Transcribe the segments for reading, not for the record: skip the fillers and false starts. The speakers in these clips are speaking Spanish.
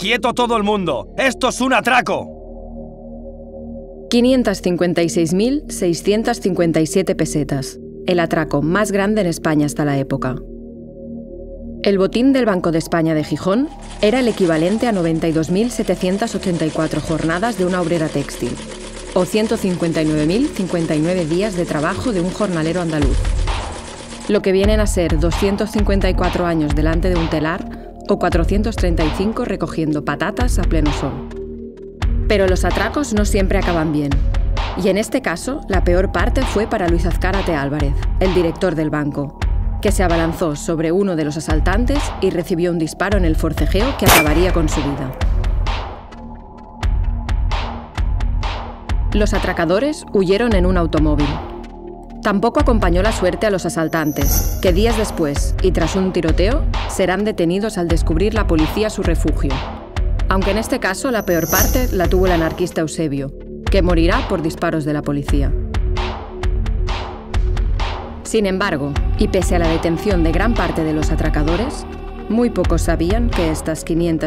¡Quieto todo el mundo! ¡Esto es un atraco! 556.657 pesetas. El atraco más grande en España hasta la época. El botín del Banco de España de Gijón era el equivalente a 92.784 jornadas de una obrera textil, o 159.059 días de trabajo de un jornalero andaluz, lo que vienen a ser 254 años delante de un telar o 435 recogiendo patatas a pleno sol. Pero los atracos no siempre acaban bien, y en este caso la peor parte fue para Luis Azcárate Álvarez, el director del banco, que se abalanzó sobre uno de los asaltantes y recibió un disparo en el forcejeo que acabaría con su vida. Los atracadores huyeron en un automóvil. Tampoco acompañó la suerte a los asaltantes, que días después, y tras un tiroteo, serán detenidos al descubrir la policía su refugio. Aunque en este caso la peor parte la tuvo el anarquista Eusebio, que morirá por disparos de la policía. Sin embargo, y pese a la detención de gran parte de los atracadores, muy pocos sabían que estas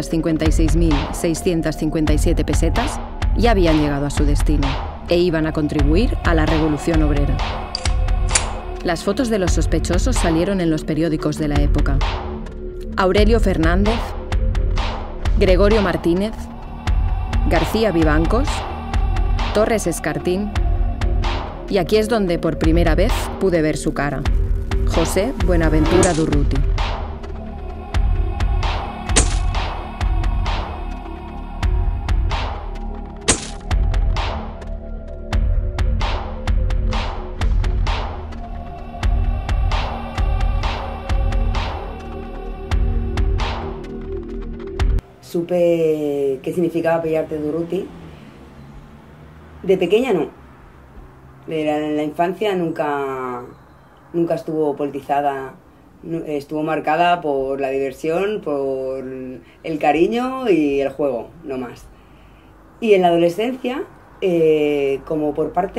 556.657 pesetas ya habían llegado a su destino e iban a contribuir a la revolución obrera. Las fotos de los sospechosos salieron en los periódicos de la época. Aurelio Fernández, Gregorio Martínez, García Vivancos, Torres Escartín, y aquí es donde por primera vez pude ver su cara: José Buenaventura Durruti. Supe qué significaba apellidarte Durruti. De pequeña no. En la infancia nunca estuvo politizada, estuvo marcada por la diversión, por el cariño y el juego, no más. Y en la adolescencia, como por parte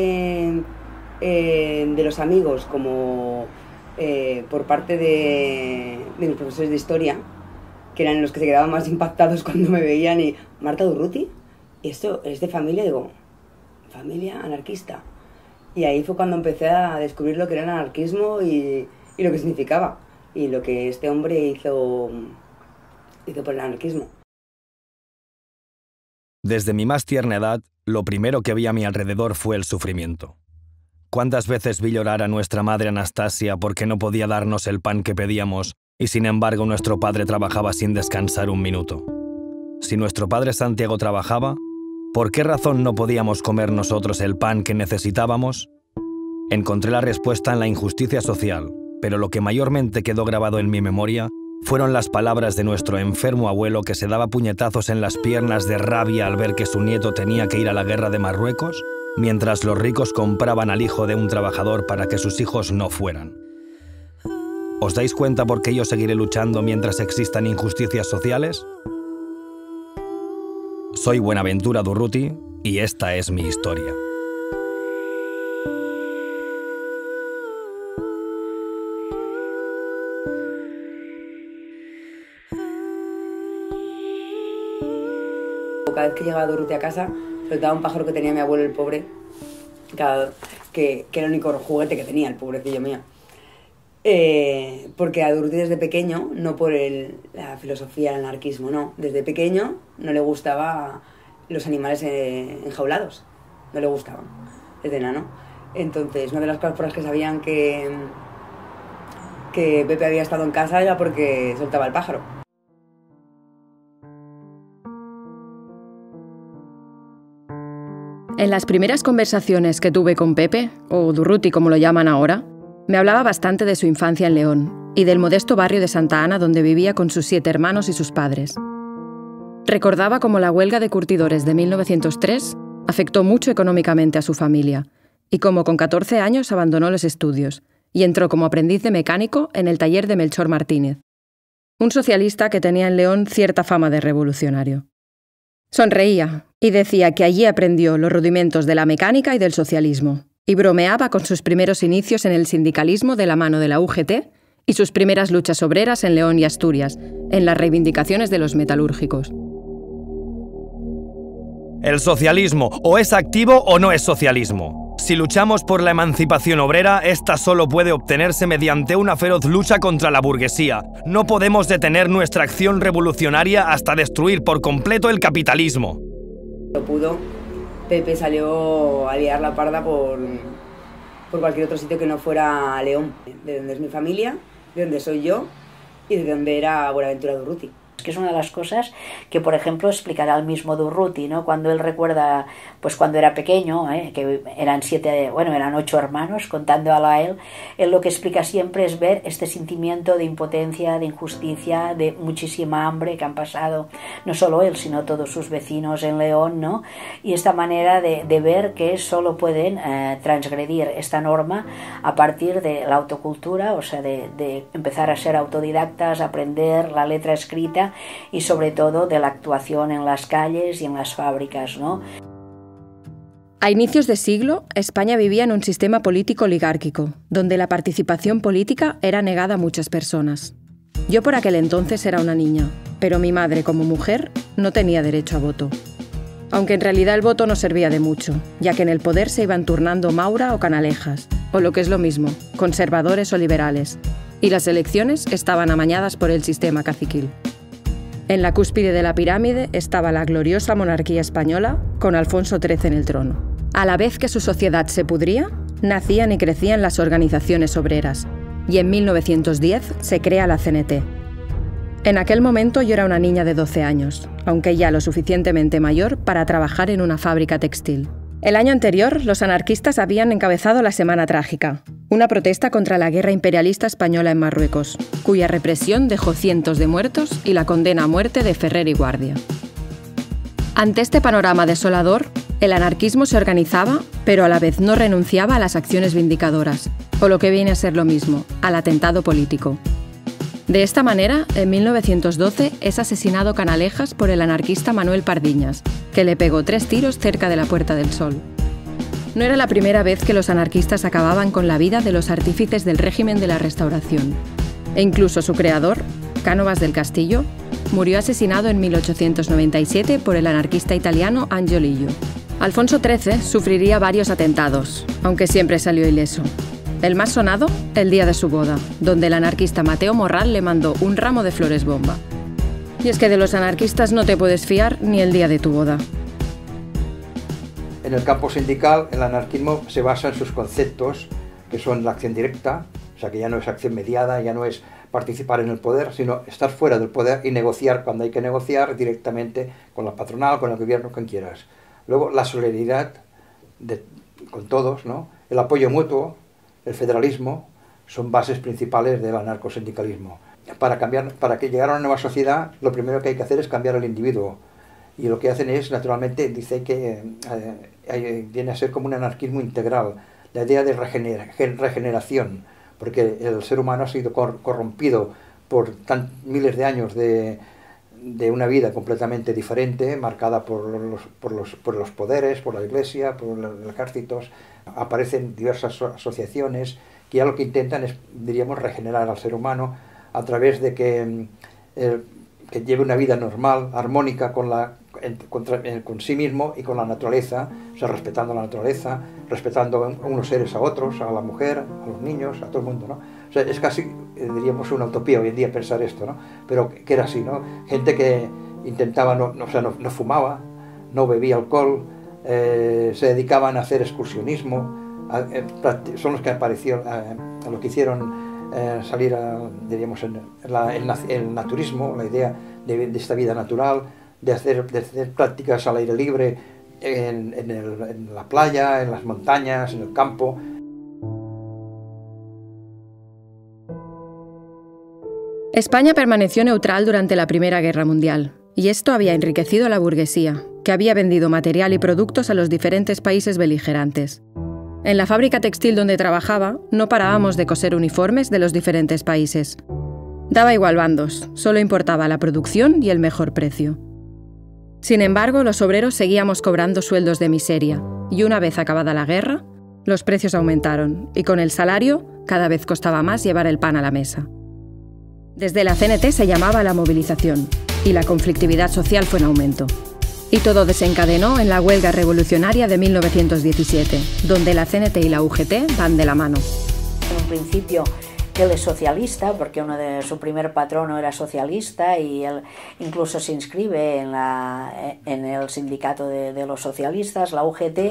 de los amigos, como por parte de mis profesores de historia, que eran los que se quedaban más impactados cuando me veían, y Marta Durruti, ¿esto es de familia? Digo, familia anarquista. Y ahí fue cuando empecé a descubrir lo que era el anarquismo y lo que significaba, y lo que este hombre hizo por el anarquismo. Desde mi más tierna edad, lo primero que vi a mi alrededor fue el sufrimiento. ¿Cuántas veces vi llorar a nuestra madre Anastasia porque no podía darnos el pan que pedíamos, y sin embargo nuestro padre trabajaba sin descansar un minuto? Si nuestro padre Santiago trabajaba, ¿por qué razón no podíamos comer nosotros el pan que necesitábamos? Encontré la respuesta en la injusticia social, pero lo que mayormente quedó grabado en mi memoria fueron las palabras de nuestro enfermo abuelo, que se daba puñetazos en las piernas de rabia al ver que su nieto tenía que ir a la guerra de Marruecos, mientras los ricos compraban al hijo de un trabajador para que sus hijos no fueran. ¿Os dais cuenta por qué yo seguiré luchando mientras existan injusticias sociales? Soy Buenaventura Durruti y esta es mi historia. Cada vez que llegaba Durruti a casa, soltaba un pájaro que tenía mi abuelo, el pobre, que era el único juguete que tenía, el pobrecillo mío. Porque a Durruti desde pequeño, no por la filosofía del anarquismo, no, desde pequeño no le gustaban los animales enjaulados, no le gustaban, desde enano. Entonces, una de las cosas por las que sabían que Pepe había estado en casa era porque soltaba el pájaro. En las primeras conversaciones que tuve con Pepe, o Durruti como lo llaman ahora, me hablaba bastante de su infancia en León y del modesto barrio de Santa Ana donde vivía con sus 7 hermanos y sus padres. Recordaba cómo la huelga de curtidores de 1903 afectó mucho económicamente a su familia y cómo con 14 años abandonó los estudios y entró como aprendiz de mecánico en el taller de Melchor Martínez, un socialista que tenía en León cierta fama de revolucionario. Sonreía y decía que allí aprendió los rudimentos de la mecánica y del socialismo, y bromeaba con sus primeros inicios en el sindicalismo de la mano de la UGT y sus primeras luchas obreras en León y Asturias, en las reivindicaciones de los metalúrgicos. El socialismo o es activo o no es socialismo. Si luchamos por la emancipación obrera, esta solo puede obtenerse mediante una feroz lucha contra la burguesía. No podemos detener nuestra acción revolucionaria hasta destruir por completo el capitalismo. Lo pudo. Pepe salió a liar la parda por cualquier otro sitio que no fuera León, de donde es mi familia, de donde soy yo y de donde era Buenaventura Durruti. Que es una de las cosas que, por ejemplo, explicará el mismo Durruti, ¿no? Cuando él recuerda, pues cuando era pequeño, que eran 8 hermanos, contándolo a él lo que explica siempre es ver este sentimiento de impotencia, de injusticia, de muchísima hambre que han pasado, no solo él, sino todos sus vecinos en León, ¿no? Y esta manera de ver que solo pueden transgredir esta norma a partir de la autocultura, o sea, de empezar a ser autodidactas, aprender la letra escrita, y sobre todo de la actuación en las calles y en las fábricas, ¿no? A inicios de siglo, España vivía en un sistema político oligárquico, donde la participación política era negada a muchas personas. Yo por aquel entonces era una niña, pero mi madre, como mujer, no tenía derecho a voto. Aunque en realidad el voto no servía de mucho, ya que en el poder se iban turnando Maura o Canalejas, o lo que es lo mismo, conservadores o liberales, y las elecciones estaban amañadas por el sistema caciquil. En la cúspide de la pirámide estaba la gloriosa monarquía española, con Alfonso XIII en el trono. A la vez que su sociedad se pudría, nacían y crecían las organizaciones obreras, y en 1910 se crea la CNT. En aquel momento yo era una niña de 12 años, aunque ya lo suficientemente mayor para trabajar en una fábrica textil. El año anterior, los anarquistas habían encabezado la Semana Trágica, una protesta contra la guerra imperialista española en Marruecos, cuya represión dejó cientos de muertos y la condena a muerte de Ferrer y Guardia. Ante este panorama desolador, el anarquismo se organizaba, pero a la vez no renunciaba a las acciones vindicadoras, o lo que viene a ser lo mismo, al atentado político. De esta manera, en 1912 es asesinado Canalejas por el anarquista Manuel Pardiñas, que le pegó 3 tiros cerca de la Puerta del Sol. No era la primera vez que los anarquistas acababan con la vida de los artífices del régimen de la Restauración. E incluso su creador, Cánovas del Castillo, murió asesinado en 1897 por el anarquista italiano Angiolillo. Alfonso XIII sufriría varios atentados, aunque siempre salió ileso. El más sonado, el día de su boda, donde el anarquista Mateo Morral le mandó un ramo de flores bomba. Y es que de los anarquistas no te puedes fiar ni el día de tu boda. En el campo sindical, el anarquismo se basa en sus conceptos, que son la acción directa, o sea que ya no es acción mediada, ya no es participar en el poder, sino estar fuera del poder y negociar cuando hay que negociar directamente con la patronal, con el gobierno, con quien quieras. Luego, la solidaridad con todos, ¿no? El apoyo mutuo, el federalismo, son bases principales del anarcosindicalismo. Para que llegar a una nueva sociedad, lo primero que hay que hacer es cambiar al individuo. Y lo que hacen es, naturalmente, dice que viene a ser como un anarquismo integral, la idea de regeneración, porque el ser humano ha sido corrompido por miles de años de una vida completamente diferente, marcada por los poderes, por la iglesia, por los ejércitos. Aparecen diversas asociaciones que ya lo que intentan es, diríamos, regenerar al ser humano a través de que lleve una vida normal, armónica con sí mismo y con la naturaleza, o sea, respetando la naturaleza, respetando a unos seres a otros, a la mujer, a los niños, a todo el mundo, ¿no? O sea, es casi, diríamos, una utopía hoy en día pensar esto, ¿no? Pero que era así, ¿no? Gente que intentaba, no fumaba, no bebía alcohol, se dedicaban a hacer excursionismo, son los que aparecieron, lo que hicieron salir, diríamos, el naturismo, la idea de esta vida natural, de hacer prácticas al aire libre en la playa, en las montañas, en el campo. España permaneció neutral durante la Primera Guerra Mundial, y esto había enriquecido a la burguesía, que había vendido material y productos a los diferentes países beligerantes. En la fábrica textil donde trabajaba, no parábamos de coser uniformes de los diferentes países. Daba igual bandos, solo importaba la producción y el mejor precio. Sin embargo, los obreros seguíamos cobrando sueldos de miseria, y una vez acabada la guerra, los precios aumentaron, y con el salario cada vez costaba más llevar el pan a la mesa. Desde la CNT se llamaba la movilización y la conflictividad social fue en aumento. Y todo desencadenó en la huelga revolucionaria de 1917, donde la CNT y la UGT van de la mano. En un principio él es socialista, porque su primer patrono era socialista y él incluso se inscribe en el sindicato de los socialistas, la UGT.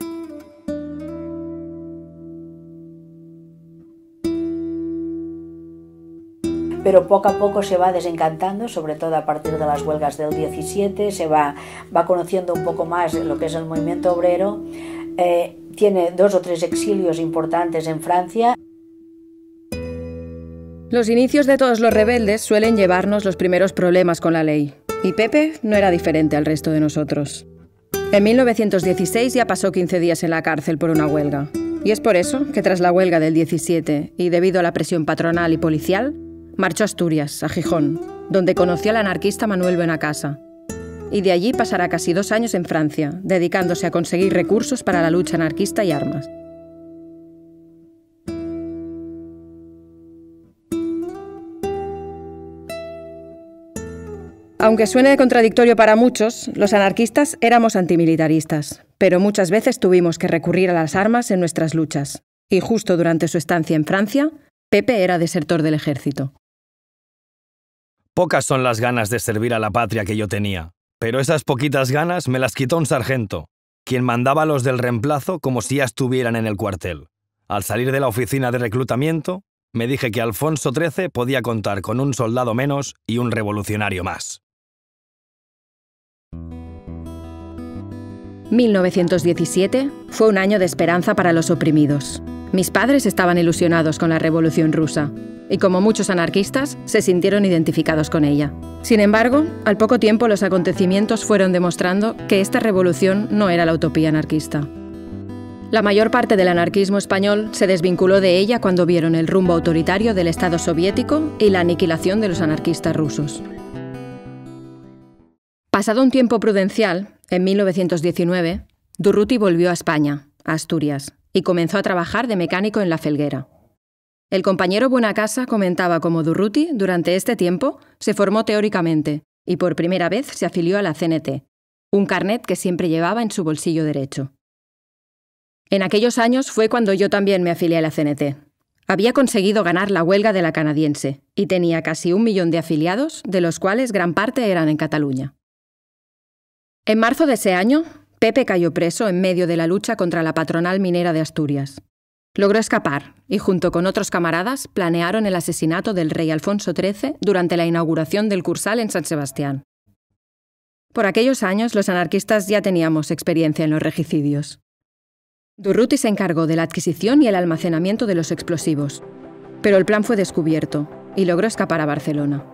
Pero poco a poco se va desencantando, sobre todo a partir de las huelgas del 17, se va conociendo un poco más lo que es el movimiento obrero, tiene 2 o 3 exilios importantes en Francia. Los inicios de todos los rebeldes suelen llevarnos los primeros problemas con la ley, y Pepe no era diferente al resto de nosotros. En 1916 ya pasó 15 días en la cárcel por una huelga, y es por eso que tras la huelga del 17, y debido a la presión patronal y policial, marchó a Asturias, a Gijón, donde conoció al anarquista Manuel Benacasa, y de allí pasará casi 2 años en Francia, dedicándose a conseguir recursos para la lucha anarquista y armas. Aunque suene contradictorio para muchos, los anarquistas éramos antimilitaristas, pero muchas veces tuvimos que recurrir a las armas en nuestras luchas, y justo durante su estancia en Francia, Pepe era desertor del ejército. Pocas son las ganas de servir a la patria que yo tenía, pero esas poquitas ganas me las quitó un sargento, quien mandaba a los del reemplazo como si ya estuvieran en el cuartel. Al salir de la oficina de reclutamiento, me dije que Alfonso XIII podía contar con un soldado menos y un revolucionario más. 1917 fue un año de esperanza para los oprimidos. Mis padres estaban ilusionados con la Revolución Rusa y, como muchos anarquistas, se sintieron identificados con ella. Sin embargo, al poco tiempo los acontecimientos fueron demostrando que esta revolución no era la utopía anarquista. La mayor parte del anarquismo español se desvinculó de ella cuando vieron el rumbo autoritario del Estado soviético y la aniquilación de los anarquistas rusos. Pasado un tiempo prudencial, en 1919, Durruti volvió a España, a Asturias, y comenzó a trabajar de mecánico en La Felguera. El compañero Buenacasa comentaba cómo Durruti, durante este tiempo, se formó teóricamente y por primera vez se afilió a la CNT, un carnet que siempre llevaba en su bolsillo derecho. En aquellos años fue cuando yo también me afilié a la CNT. Había conseguido ganar la huelga de la canadiense y tenía casi 1 millón de afiliados, de los cuales gran parte eran en Cataluña. En marzo de ese año, Pepe cayó preso en medio de la lucha contra la patronal minera de Asturias. Logró escapar y, junto con otros camaradas, planearon el asesinato del rey Alfonso XIII durante la inauguración del Cursal en San Sebastián. Por aquellos años, los anarquistas ya teníamos experiencia en los regicidios. Durruti se encargó de la adquisición y el almacenamiento de los explosivos, pero el plan fue descubierto y logró escapar a Barcelona.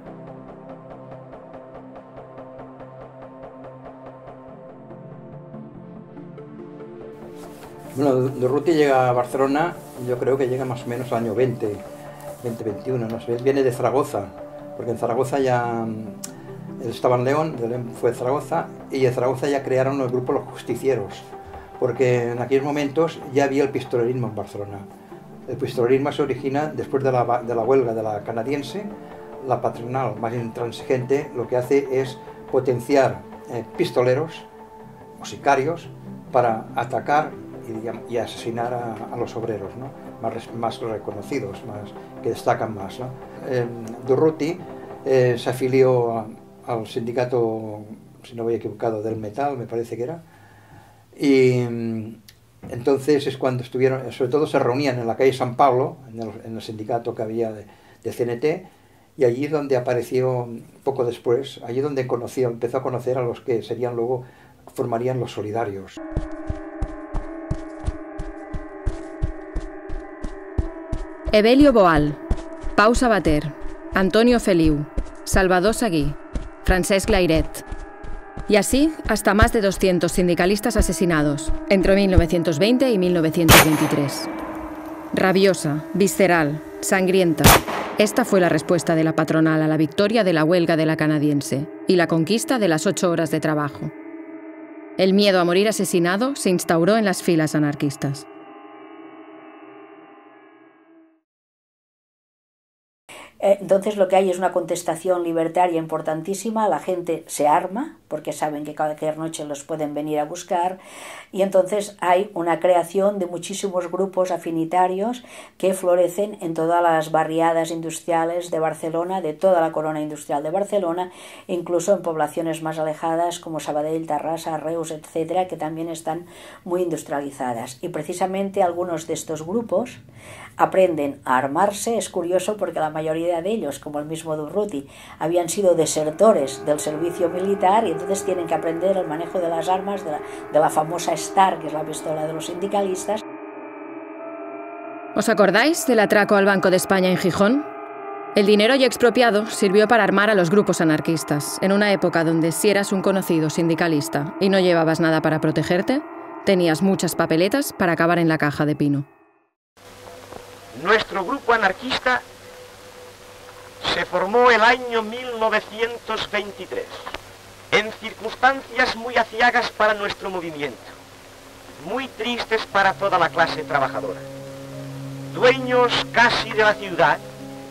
Bueno, Durruti llega a Barcelona, yo creo que llega más o menos al año 2021, no sé, él viene de Zaragoza, porque en Zaragoza ya, él estaba en León, de León fue a Zaragoza, y en Zaragoza ya crearon el grupo Los Justicieros, porque en aquellos momentos ya había el pistolerismo en Barcelona. El pistolerismo se origina después de la huelga de la canadiense. La patronal más intransigente lo que hace es potenciar pistoleros o sicarios para atacar y asesinar a los obreros, ¿no? más reconocidos, que destacan más, ¿no? Durruti se afilió al sindicato, si no voy equivocado, del metal, me parece que era, y entonces es cuando estuvieron, sobre todo se reunían en la calle San Pablo, en el sindicato que había de CNT, y allí donde apareció poco después, allí donde empezó a conocer a los que serían luego, formarían los solidarios. Evelio Boal, Pau Sabater, Antonio Feliu, Salvador Seguí, Francesc Layret. Y así hasta más de 200 sindicalistas asesinados entre 1920 y 1923. Rabiosa, visceral, sangrienta. Esta fue la respuesta de la patronal a la victoria de la huelga de la canadiense y la conquista de las 8 horas de trabajo. El miedo a morir asesinado se instauró en las filas anarquistas. Entonces lo que hay es una contestación libertaria importantísima, la gente se arma porque saben que cualquier noche los pueden venir a buscar, y entonces hay una creación de muchísimos grupos afinitarios que florecen en todas las barriadas industriales de Barcelona, de toda la corona industrial de Barcelona, incluso en poblaciones más alejadas como Sabadell, Terrassa, Reus, etcétera, que también están muy industrializadas. Y precisamente algunos de estos grupos aprenden a armarse. Es curioso porque la mayoría de ellos, como el mismo Durruti, habían sido desertores del servicio militar y entonces tienen que aprender el manejo de las armas, de la famosa STAR, que es la pistola de los sindicalistas. ¿Os acordáis del atraco al Banco de España en Gijón? El dinero ya expropiado sirvió para armar a los grupos anarquistas, en una época donde si eras un conocido sindicalista y no llevabas nada para protegerte, tenías muchas papeletas para acabar en la caja de pino. Nuestro grupo anarquista se formó el año 1923, en circunstancias muy aciagas para nuestro movimiento, muy tristes para toda la clase trabajadora. Dueños casi de la ciudad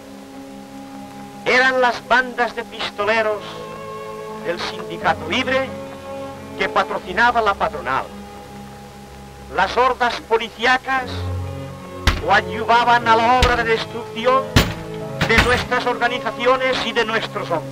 eran las bandas de pistoleros del Sindicato Libre que patrocinaba la patronal. Las hordas policíacas coadyuvaban a la obra de destrucción de nuestras organizaciones y de nuestros hombres.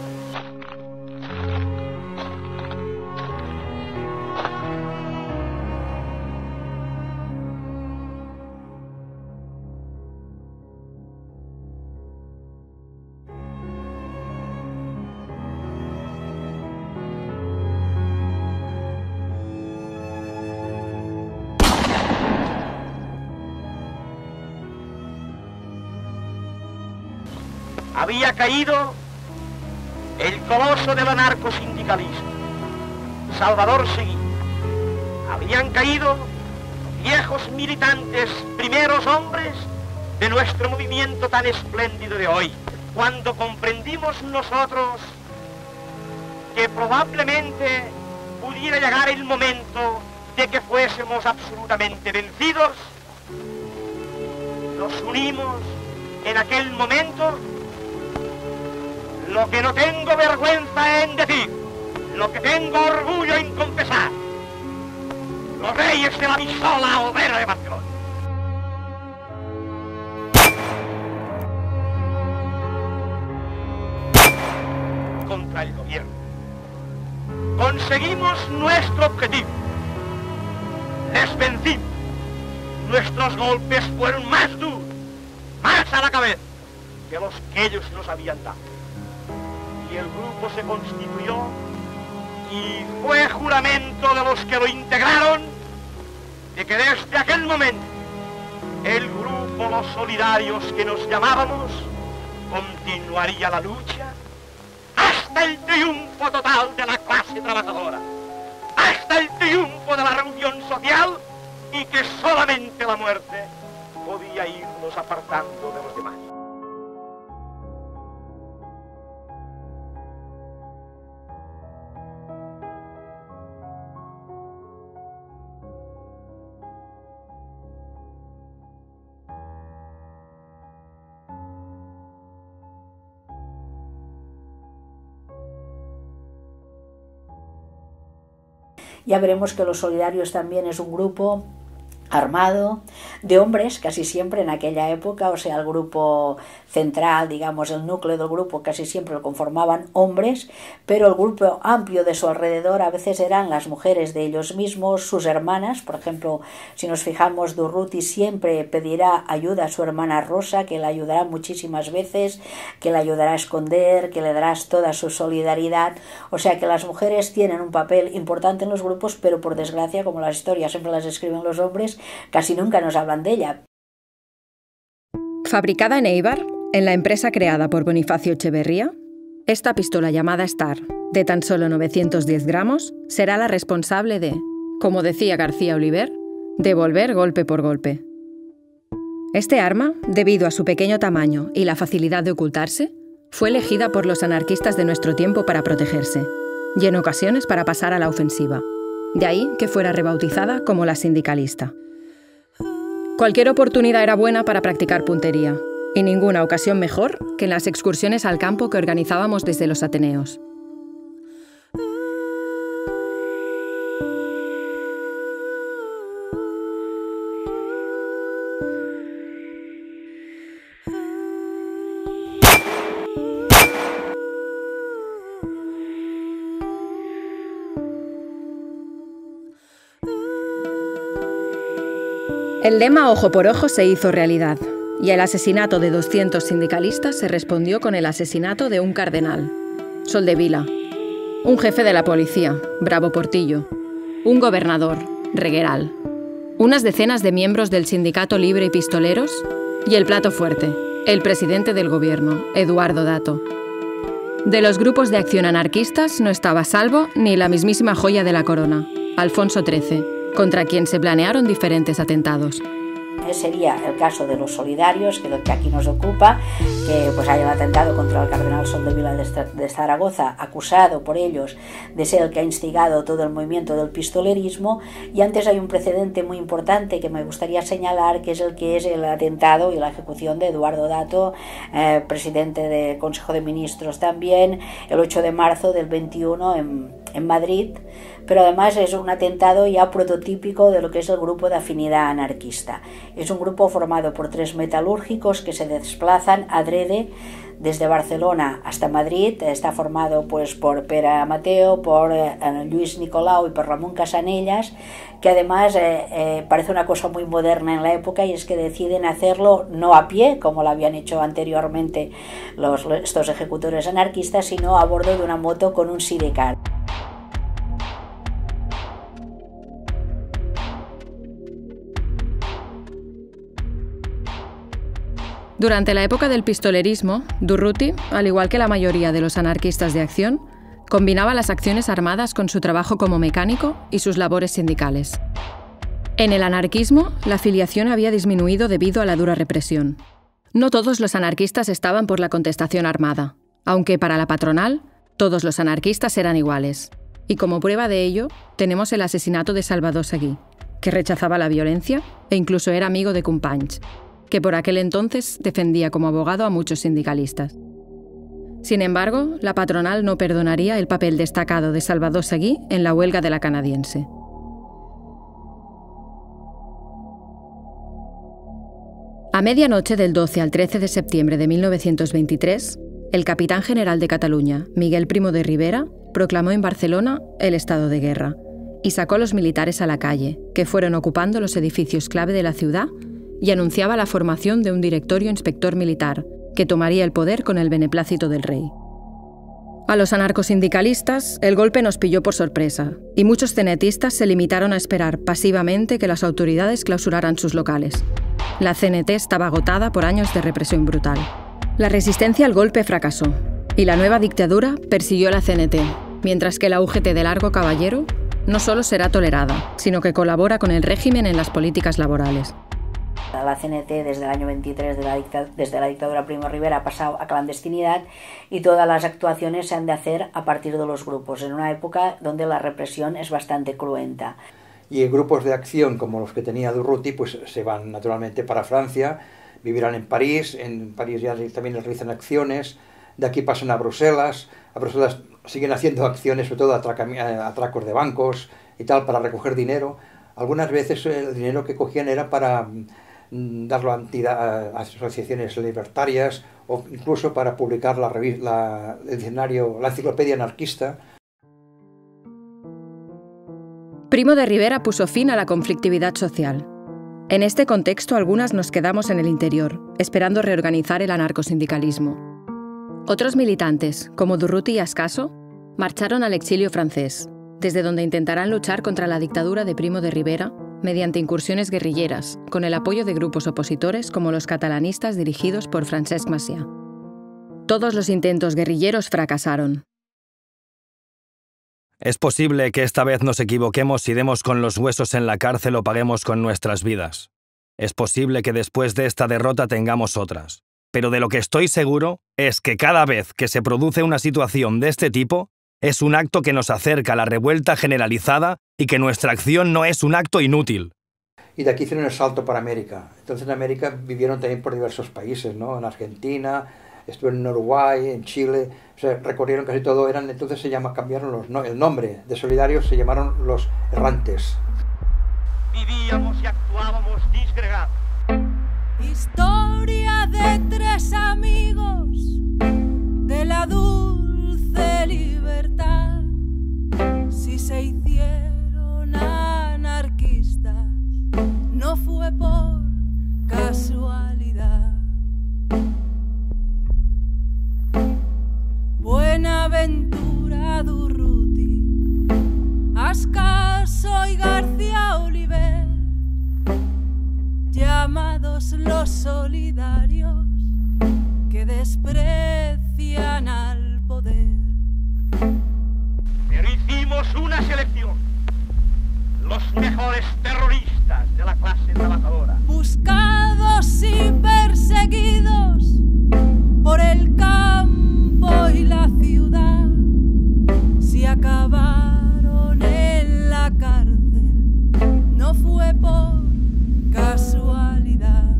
Había caído el coloso del anarcosindicalismo, Salvador Seguí. Habían caído viejos militantes, primeros hombres de nuestro movimiento tan espléndido de hoy. Cuando comprendimos nosotros que probablemente pudiera llegar el momento de que fuésemos absolutamente vencidos, nos unimos en aquel momento. Lo que no tengo vergüenza en decir, lo que tengo orgullo en confesar, los reyes de la pistola obrera de Barcelona. Contra el gobierno. Conseguimos nuestro objetivo. Les vencimos. Nuestros golpes fueron más duros, más a la cabeza, que los que ellos nos habían dado. Y el grupo se constituyó y fue juramento de los que lo integraron de que desde aquel momento el grupo Los Solidarios que nos llamábamos continuaría la lucha hasta el triunfo total de la clase trabajadora, hasta el triunfo de la revolución social, y que solamente la muerte podía irnos apartando de los demás. Ya veremos que los Solidarios también es un grupo armado de hombres, casi siempre en aquella época, o sea, el grupo central, digamos, el núcleo del grupo casi siempre lo conformaban hombres, pero el grupo amplio de su alrededor a veces eran las mujeres de ellos mismos, sus hermanas. Por ejemplo, si nos fijamos, Durruti siempre pedirá ayuda a su hermana Rosa, que la ayudará muchísimas veces, que la ayudará a esconder, que le dará toda su solidaridad. O sea que las mujeres tienen un papel importante en los grupos, pero por desgracia, como las historias siempre las escriben los hombres, casi nunca nos hablan de ella. Fabricada en Eibar, en la empresa creada por Bonifacio Echeverría, esta pistola llamada Star, de tan solo 910 gramos, será la responsable de, como decía García Oliver, devolver golpe por golpe. Este arma, debido a su pequeño tamaño y la facilidad de ocultarse, fue elegida por los anarquistas de nuestro tiempo para protegerse, y en ocasiones para pasar a la ofensiva. De ahí que fuera rebautizada como la sindicalista. Cualquier oportunidad era buena para practicar puntería, Y ninguna ocasión mejor que en las excursiones al campo que organizábamos desde los Ateneos. El lema ojo por ojo se hizo realidad, y al asesinato de 200 sindicalistas se respondió con el asesinato de un cardenal, Soldevila, un jefe de la policía, Bravo Portillo, un gobernador, Regueral, unas decenas de miembros del Sindicato Libre y Pistoleros, y el plato fuerte, el presidente del gobierno, Eduardo Dato. De los grupos de acción anarquistas no estaba a salvo ni la mismísima joya de la corona, Alfonso XIII, contra quien se planearon diferentes atentados. Sería el caso de los solidarios, que es lo que aquí nos ocupa, que pues hayan atentado contra el cardenal Soldevila de Zaragoza, acusado por ellos de ser el que ha instigado todo el movimiento del pistolerismo. Y antes hay un precedente muy importante que me gustaría señalar, que es el atentado y la ejecución de Eduardo Dato, presidente del Consejo de Ministros también, el 8 de marzo del 21 en Madrid. Pero además es un atentado ya prototípico de lo que es el grupo de afinidad anarquista. Es un grupo formado por 3 metalúrgicos que se desplazan adrede desde Barcelona hasta Madrid. Está formado pues por Pere Mateo, por Luis Nicolau y por Ramón Casanellas, que además parece una cosa muy moderna en la época, y es que deciden hacerlo no a pie, como lo habían hecho anteriormente estos ejecutores anarquistas, sino a bordo de una moto con un sidecar. Durante la época del pistolerismo, Durruti, al igual que la mayoría de los anarquistas de acción, combinaba las acciones armadas con su trabajo como mecánico y sus labores sindicales. En el anarquismo, la afiliación había disminuido debido a la dura represión. No todos los anarquistas estaban por la contestación armada, aunque para la patronal, todos los anarquistas eran iguales. Y como prueba de ello, tenemos el asesinato de Salvador Seguí, que rechazaba la violencia e incluso era amigo de Companys, que por aquel entonces defendía como abogado a muchos sindicalistas. Sin embargo, la patronal no perdonaría el papel destacado de Salvador Seguí en la huelga de la Canadiense. A medianoche del 12 al 13 de septiembre de 1923, el capitán general de Cataluña, Miguel Primo de Rivera, proclamó en Barcelona el estado de guerra y sacó a los militares a la calle, que fueron ocupando los edificios clave de la ciudad, y anunciaba la formación de un directorio inspector militar que tomaría el poder con el beneplácito del rey. A los anarcosindicalistas el golpe nos pilló por sorpresa y muchos cenetistas se limitaron a esperar pasivamente que las autoridades clausuraran sus locales. La CNT estaba agotada por años de represión brutal. La resistencia al golpe fracasó y la nueva dictadura persiguió a la CNT, mientras que la UGT de Largo Caballero no solo será tolerada, sino que colabora con el régimen en las políticas laborales. La CNT desde el año 23, desde la dictadura Primo de Rivera, ha pasado a clandestinidad, y todas las actuaciones se han de hacer a partir de los grupos, en una época donde la represión es bastante cruenta. Y grupos de acción como los que tenía Durruti pues se van naturalmente para Francia, vivirán en París ya también realizan acciones, de aquí pasan a Bruselas siguen haciendo acciones, sobre todo atracos de bancos y tal, para recoger dinero. Algunas veces el dinero que cogían era para darlo a asociaciones libertarias o incluso para publicar la enciclopedia anarquista. Primo de Rivera puso fin a la conflictividad social. En este contexto, algunas nos quedamos en el interior, esperando reorganizar el anarcosindicalismo. Otros militantes, como Durruti y Ascaso, marcharon al exilio francés, desde donde intentarán luchar contra la dictadura de Primo de Rivera mediante incursiones guerrilleras, con el apoyo de grupos opositores como los catalanistas dirigidos por Francesc Macià. Todos los intentos guerrilleros fracasaron. Es posible que esta vez nos equivoquemos y demos con los huesos en la cárcel o paguemos con nuestras vidas. Es posible que después de esta derrota tengamos otras. Pero de lo que estoy seguro es que cada vez que se produce una situación de este tipo, es un acto que nos acerca a la revuelta generalizada y que nuestra acción no es un acto inútil. y de aquí hicieron el salto para América. Entonces en América vivieron también por diversos países, ¿no? En Argentina, estuvieron en Uruguay, en Chile, o sea, recorrieron casi todo, entonces cambiaron el nombre de Solidarios, se llamaron Los Errantes. Vivíamos y actuábamos disgregados. Historia de tres amigos de la dulce libertad. Si se hicieron anarquistas, no fue por casualidad. Buenaventura Durruti, Ascaso y García Oliver, llamados los solidarios que desprecian al poder. Pero hicimos una selección. Los mejores terroristas de la clase trabajadora. Buscados y perseguidos por el campo y la ciudad, si acabaron en la cárcel, no fue por casualidad.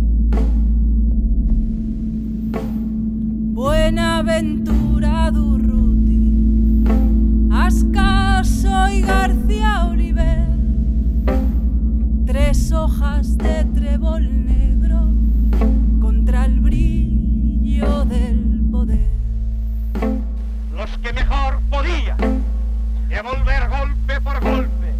Buenaventura Durruti, Ascaso y García Oliver, tres hojas de trébol negro contra el brillo del poder. Los que mejor podían devolver golpe por golpe.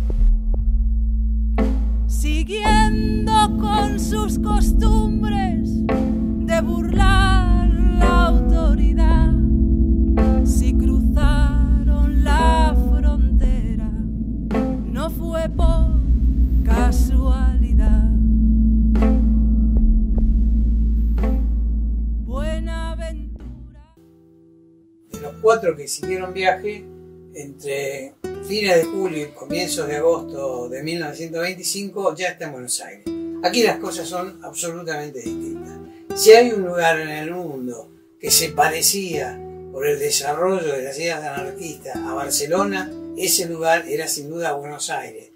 Siguiendo con sus costumbres de burlar la autoridad, si cruzaron la frontera, no fue por casualidad. Buenaventura. De los 4 que siguieron viaje, entre fines de julio y comienzos de agosto de 1925 ya está en Buenos Aires. Aquí las cosas son absolutamente distintas. Si hay un lugar en el mundo que se parecía por el desarrollo de las ideas anarquistas a Barcelona, ese lugar era sin duda Buenos Aires.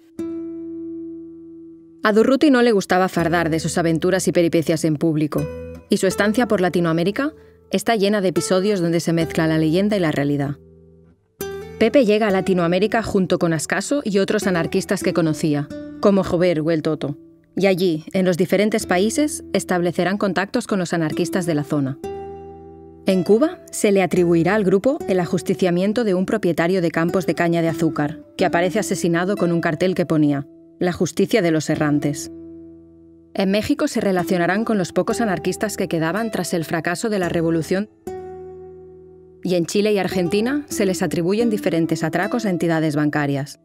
A Durruti no le gustaba fardar de sus aventuras y peripecias en público, y su estancia por Latinoamérica está llena de episodios donde se mezcla la leyenda y la realidad. Pepe llega a Latinoamérica junto con Ascaso y otros anarquistas que conocía, como Jover o el Toto, y allí, en los diferentes países, establecerán contactos con los anarquistas de la zona. En Cuba, se le atribuirá al grupo el ajusticiamiento de un propietario de campos de caña de azúcar, que aparece asesinado con un cartel que ponía «La justicia de los errantes». En México se relacionarán con los pocos anarquistas que quedaban tras el fracaso de la revolución, y en Chile y Argentina se les atribuyen diferentes atracos a entidades bancarias.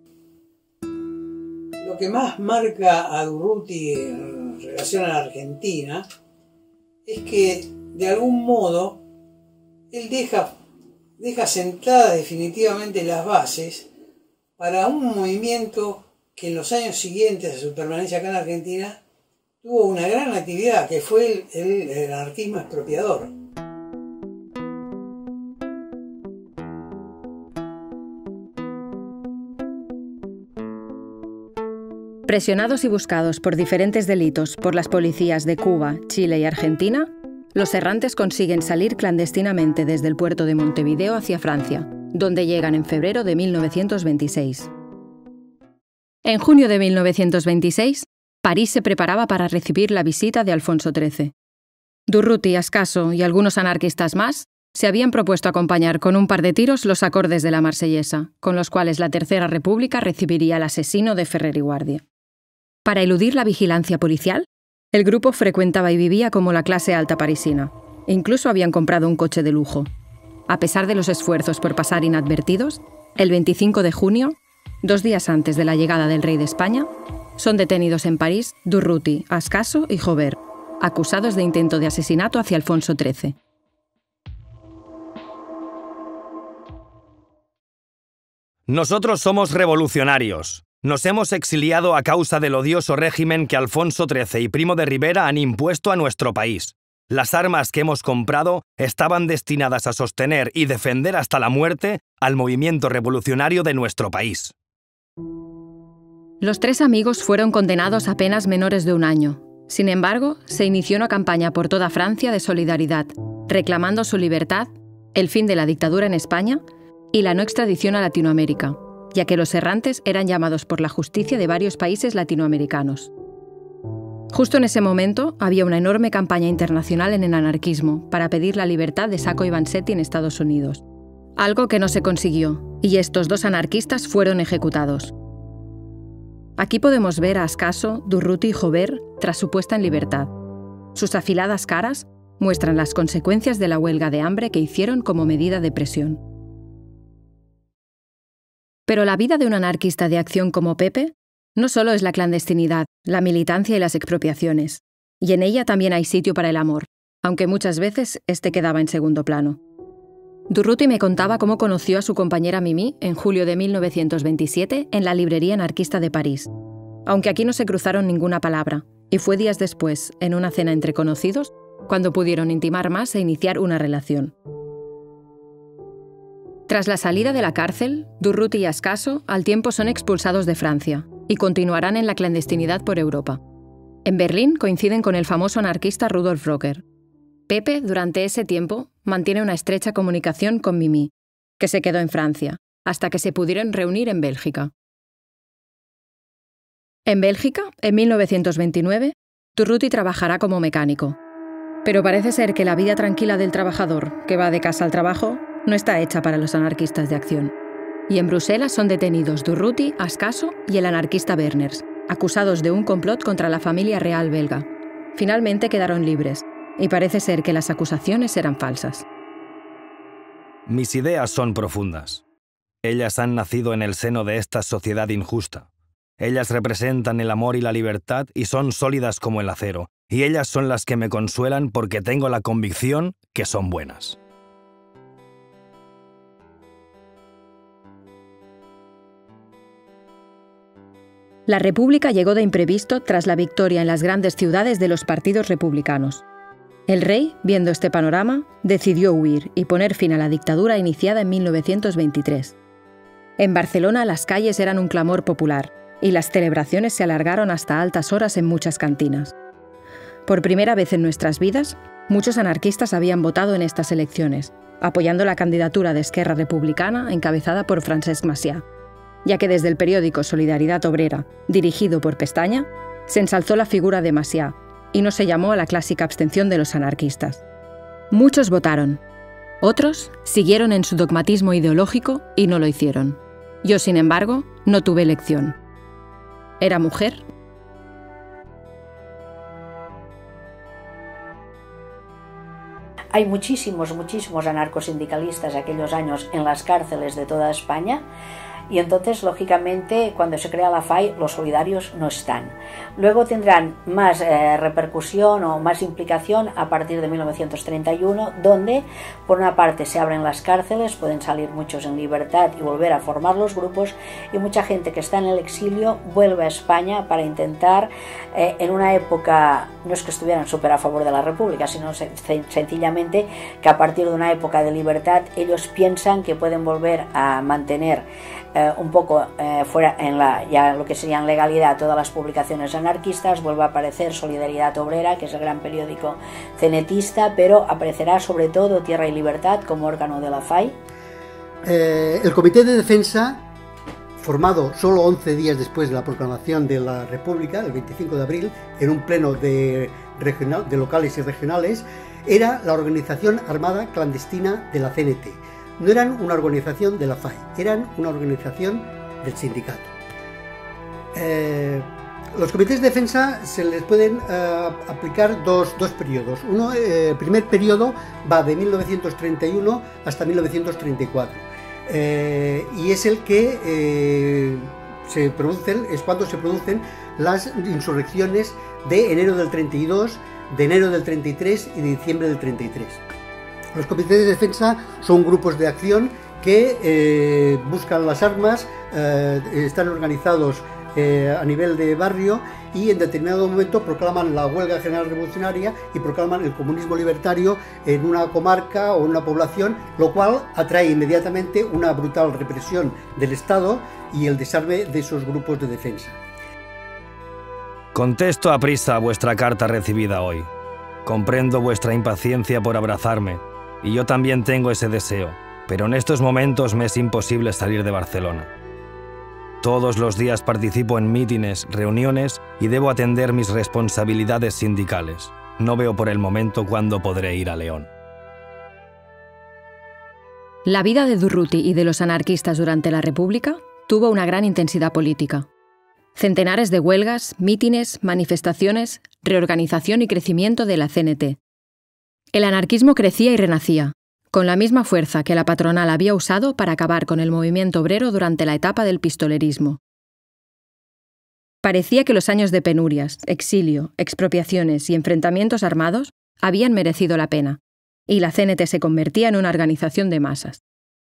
Lo que más marca a Durruti en relación a la Argentina es que, de algún modo, él deja sentadas definitivamente las bases para un movimiento que en los años siguientes a su permanencia acá en Argentina tuvo una gran actividad, que fue el anarquismo expropiador. Presionados y buscados por diferentes delitos por las policías de Cuba, Chile y Argentina, los errantes consiguen salir clandestinamente desde el puerto de Montevideo hacia Francia, donde llegan en febrero de 1926. En junio de 1926, París se preparaba para recibir la visita de Alfonso XIII. Durruti, Ascaso y algunos anarquistas más se habían propuesto acompañar con un par de tiros los acordes de la Marsellesa, con los cuales la Tercera República recibiría al asesino de Ferrer y Guardia. Para eludir la vigilancia policial, el grupo frecuentaba y vivía como la clase alta parisina. Incluso habían comprado un coche de lujo. A pesar de los esfuerzos por pasar inadvertidos, el 25 de junio, 2 días antes de la llegada del rey de España, son detenidos en París Durruti, Ascaso y Jover, acusados de intento de asesinato hacia Alfonso XIII. Nosotros somos revolucionarios. Nos hemos exiliado a causa del odioso régimen que Alfonso XIII y Primo de Rivera han impuesto a nuestro país. Las armas que hemos comprado estaban destinadas a sostener y defender hasta la muerte al movimiento revolucionario de nuestro país. Los 3 amigos fueron condenados a apenas menores de 1 año. Sin embargo, se inició una campaña por toda Francia de solidaridad, reclamando su libertad, el fin de la dictadura en España y la no extradición a Latinoamérica, ya que los errantes eran llamados por la justicia de varios países latinoamericanos. Justo en ese momento había una enorme campaña internacional en el anarquismo para pedir la libertad de Sacco y Vanzetti en Estados Unidos, algo que no se consiguió, y estos 2 anarquistas fueron ejecutados. Aquí podemos ver a Ascaso, Durruti y Jover tras su puesta en libertad. Sus afiladas caras muestran las consecuencias de la huelga de hambre que hicieron como medida de presión. Pero la vida de un anarquista de acción como Pepe no solo es la clandestinidad, la militancia y las expropiaciones, y en ella también hay sitio para el amor, aunque muchas veces este quedaba en segundo plano. Durruti me contaba cómo conoció a su compañera Mimi en julio de 1927 en la librería anarquista de París, aunque aquí no se cruzaron ninguna palabra, y fue días después, en una cena entre conocidos, cuando pudieron intimar más e iniciar una relación. Tras la salida de la cárcel, Durruti y Ascaso al tiempo son expulsados de Francia y continuarán en la clandestinidad por Europa. En Berlín coinciden con el famoso anarquista Rudolf Rocker. Pepe, durante ese tiempo, mantiene una estrecha comunicación con Mimi, que se quedó en Francia, hasta que se pudieron reunir en Bélgica. En Bélgica, en 1929, Durruti trabajará como mecánico. Pero parece ser que la vida tranquila del trabajador, que va de casa al trabajo, no está hecha para los anarquistas de acción. Y en Bruselas son detenidos Durruti, Ascaso y el anarquista Berners, acusados de un complot contra la familia real belga. Finalmente quedaron libres, y parece ser que las acusaciones eran falsas. Mis ideas son profundas. Ellas han nacido en el seno de esta sociedad injusta. Ellas representan el amor y la libertad y son sólidas como el acero, y ellas son las que me consuelan porque tengo la convicción que son buenas. La República llegó de imprevisto tras la victoria en las grandes ciudades de los partidos republicanos. El rey, viendo este panorama, decidió huir y poner fin a la dictadura iniciada en 1923. En Barcelona las calles eran un clamor popular y las celebraciones se alargaron hasta altas horas en muchas cantinas. Por primera vez en nuestras vidas, muchos anarquistas habían votado en estas elecciones, apoyando la candidatura de Esquerra Republicana encabezada por Francesc Macià, ya que desde el periódico Solidaridad Obrera, dirigido por Pestaña, se ensalzó la figura de Macià y no se llamó a la clásica abstención de los anarquistas. Muchos votaron. Otros siguieron en su dogmatismo ideológico y no lo hicieron. Yo, sin embargo, no tuve elección. Era mujer. Hay muchísimos anarcosindicalistas aquellos años en las cárceles de toda España. Y entonces, lógicamente, cuando se crea la FAI, los solidarios no están. Luego tendrán más repercusión o más implicación a partir de 1931, donde, por una parte, se abren las cárceles, pueden salir muchos en libertad y volver a formar los grupos, y mucha gente que está en el exilio vuelve a España para intentar, en una época, no es que estuvieran súper a favor de la República, sino sencillamente que a partir de una época de libertad ellos piensan que pueden volver a mantener un poco fuera en ya lo que serían legalidad todas las publicaciones anarquistas. Vuelve a aparecer Solidaridad Obrera, que es el gran periódico cenetista, pero aparecerá sobre todo Tierra y Libertad como órgano de la FAI. El Comité de Defensa, formado solo 11 días después de la proclamación de la República, el 25 de abril, en un pleno de locales y regionales, era la organización armada clandestina de la CNT. No eran una organización de la FAI, eran una organización del sindicato. Los comités de defensa se les pueden aplicar dos periodos. El primer periodo va de 1931 hasta 1934 y es el que es cuando se producen las insurrecciones de enero del 32, de enero del 33 y de diciembre del 33. Los comités de defensa son grupos de acción que buscan las armas, están organizados a nivel de barrio, y en determinado momento proclaman la huelga general revolucionaria y proclaman el comunismo libertario en una comarca o en una población, lo cual atrae inmediatamente una brutal represión del Estado y el desarme de esos grupos de defensa. Contesto aprisa a vuestra carta recibida hoy. Comprendo vuestra impaciencia por abrazarme, y yo también tengo ese deseo, pero en estos momentos me es imposible salir de Barcelona. Todos los días participo en mítines, reuniones y debo atender mis responsabilidades sindicales. No veo por el momento cuándo podré ir a León. La vida de Durruti y de los anarquistas durante la República tuvo una gran intensidad política. Centenares de huelgas, mítines, manifestaciones, reorganización y crecimiento de la CNT. El anarquismo crecía y renacía, con la misma fuerza que la patronal había usado para acabar con el movimiento obrero durante la etapa del pistolerismo. Parecía que los años de penurias, exilio, expropiaciones y enfrentamientos armados habían merecido la pena, y la CNT se convertía en una organización de masas.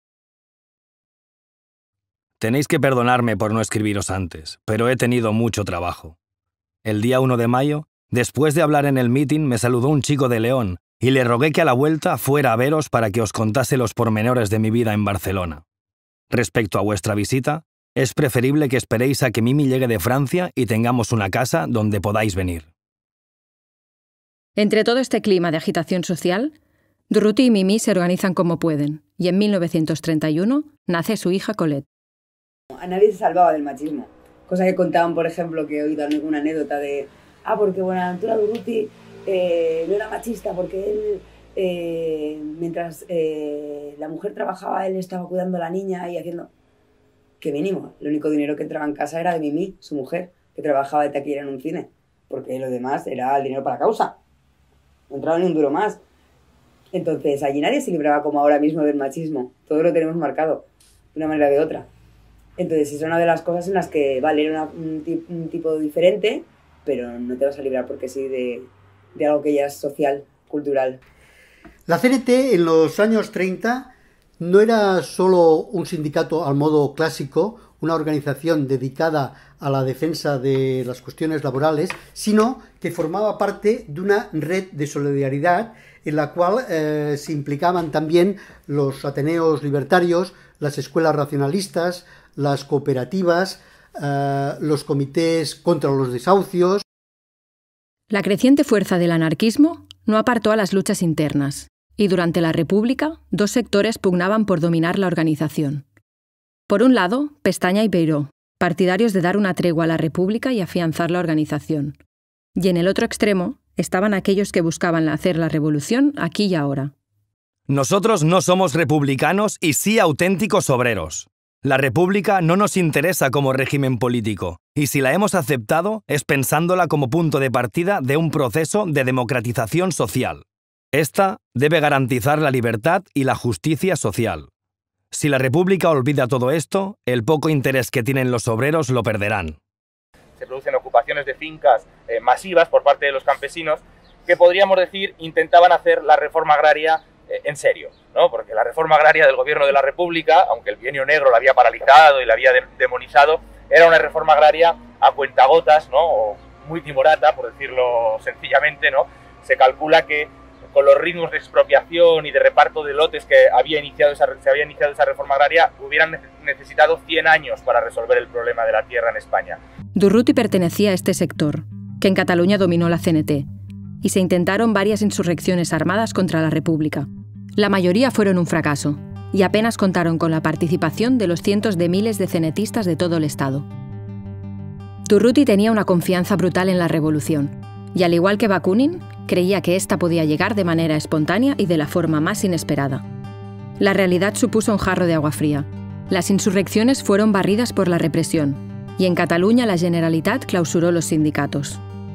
Tenéis que perdonarme por no escribiros antes, pero he tenido mucho trabajo. El día 1 de mayo, después de hablar en el mitin, me saludó un chico de León, y le rogué que a la vuelta fuera a veros para que os contase los pormenores de mi vida en Barcelona. Respecto a vuestra visita, es preferible que esperéis a que Mimi llegue de Francia y tengamos una casa donde podáis venir. Entre todo este clima de agitación social, Durruti y Mimi se organizan como pueden, y en 1931 nace su hija Colette. A nadie se salvaba del machismo. Cosa que contaban, por ejemplo, que he oído alguna anécdota de porque Buenaventura Durruti no era machista porque él, mientras la mujer trabajaba, él estaba cuidando a la niña y haciendo... Que mínimo, el único dinero que entraba en casa era de Mimi, su mujer, que trabajaba de taquillera en un cine, porque lo demás era el dinero para la causa. No entraba ni un duro más. Entonces, allí nadie se libraba como ahora mismo del machismo. Todo lo tenemos marcado, de una manera o de otra. Entonces, es una de las cosas en las que, vale, era un tipo diferente, pero no te vas a librar porque sí de algo que ya es social, cultural. La CNT en los años 30 no era solo un sindicato al modo clásico, una organización dedicada a la defensa de las cuestiones laborales, sino que formaba parte de una red de solidaridad en la cual se implicaban también los ateneos libertarios, las escuelas racionalistas, las cooperativas, los comités contra los desahucios. La creciente fuerza del anarquismo no apartó a las luchas internas, y durante la República, dos sectores pugnaban por dominar la organización. Por un lado, Pestaña y Peiró, partidarios de dar una tregua a la República y afianzar la organización. Y en el otro extremo estaban aquellos que buscaban hacer la revolución aquí y ahora. Nosotros no somos republicanos y sí auténticos obreros. La República no nos interesa como régimen político, y si la hemos aceptado es pensándola como punto de partida de un proceso de democratización social. Esta debe garantizar la libertad y la justicia social. Si la República olvida todo esto, el poco interés que tienen los obreros lo perderán. Se producen ocupaciones de fincas masivas por parte de los campesinos que, podríamos decir, intentaban hacer la reforma agraria en serio, ¿no? Porque la reforma agraria del gobierno de la República, aunque el bienio negro la había paralizado y la había demonizado, era una reforma agraria a cuentagotas, ¿no? O muy timorata, por decirlo sencillamente, ¿no? Se calcula que con los ritmos de expropiación y de reparto de lotes que se había iniciado esa reforma agraria, hubieran necesitado 100 años para resolver el problema de la tierra en España. Durruti pertenecía a este sector, que en Cataluña dominó la CNT, y se intentaron varias insurrecciones armadas contra la República. La mayoría fueron un fracaso, y apenas contaron con la participación de los cientos de miles de cenetistas de todo el Estado. Durruti tenía una confianza brutal en la revolución, y al igual que Bakunin, creía que ésta podía llegar de manera espontánea y de la forma más inesperada. La realidad supuso un jarro de agua fría. Las insurrecciones fueron barridas por la represión, y en Cataluña la Generalitat clausuró los sindicatos.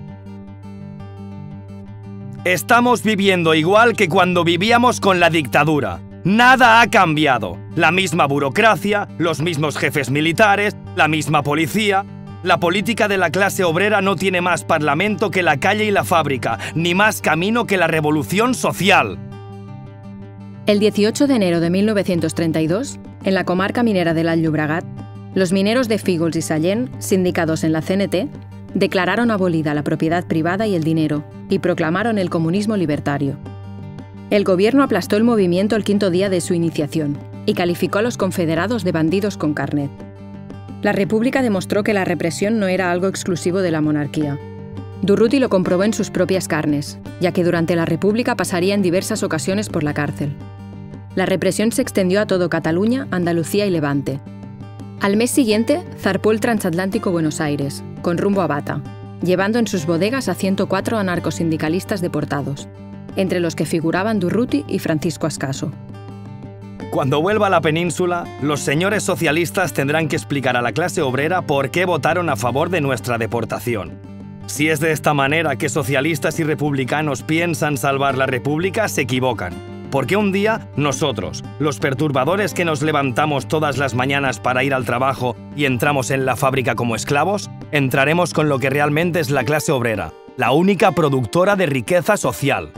Estamos viviendo igual que cuando vivíamos con la dictadura. Nada ha cambiado. La misma burocracia, los mismos jefes militares, la misma policía. La política de la clase obrera no tiene más parlamento que la calle y la fábrica, ni más camino que la revolución social. El 18 de enero de 1932, en la comarca minera del Alt Llobregat, Los mineros de Fígols y Sallent, sindicados en la CNT, declararon abolida la propiedad privada y el dinero y proclamaron el comunismo libertario. El gobierno aplastó el movimiento el quinto día de su iniciación y calificó a los confederados de bandidos con carnet. La República demostró que la represión no era algo exclusivo de la monarquía. Durruti lo comprobó en sus propias carnes, ya que durante la República pasaría en diversas ocasiones por la cárcel. La represión se extendió a todo Cataluña, Andalucía y Levante. Al mes siguiente, zarpó el transatlántico Buenos Aires, con rumbo a Bata, llevando en sus bodegas a 104 anarcosindicalistas deportados, entre los que figuraban Durruti y Francisco Ascaso. Cuando vuelva a la península, los señores socialistas tendrán que explicar a la clase obrera por qué votaron a favor de nuestra deportación. Si es de esta manera que socialistas y republicanos piensan salvar la República, se equivocan. Porque un día, nosotros, los perturbadores que nos levantamos todas las mañanas para ir al trabajo y entramos en la fábrica como esclavos, entraremos con lo que realmente es la clase obrera, la única productora de riqueza social.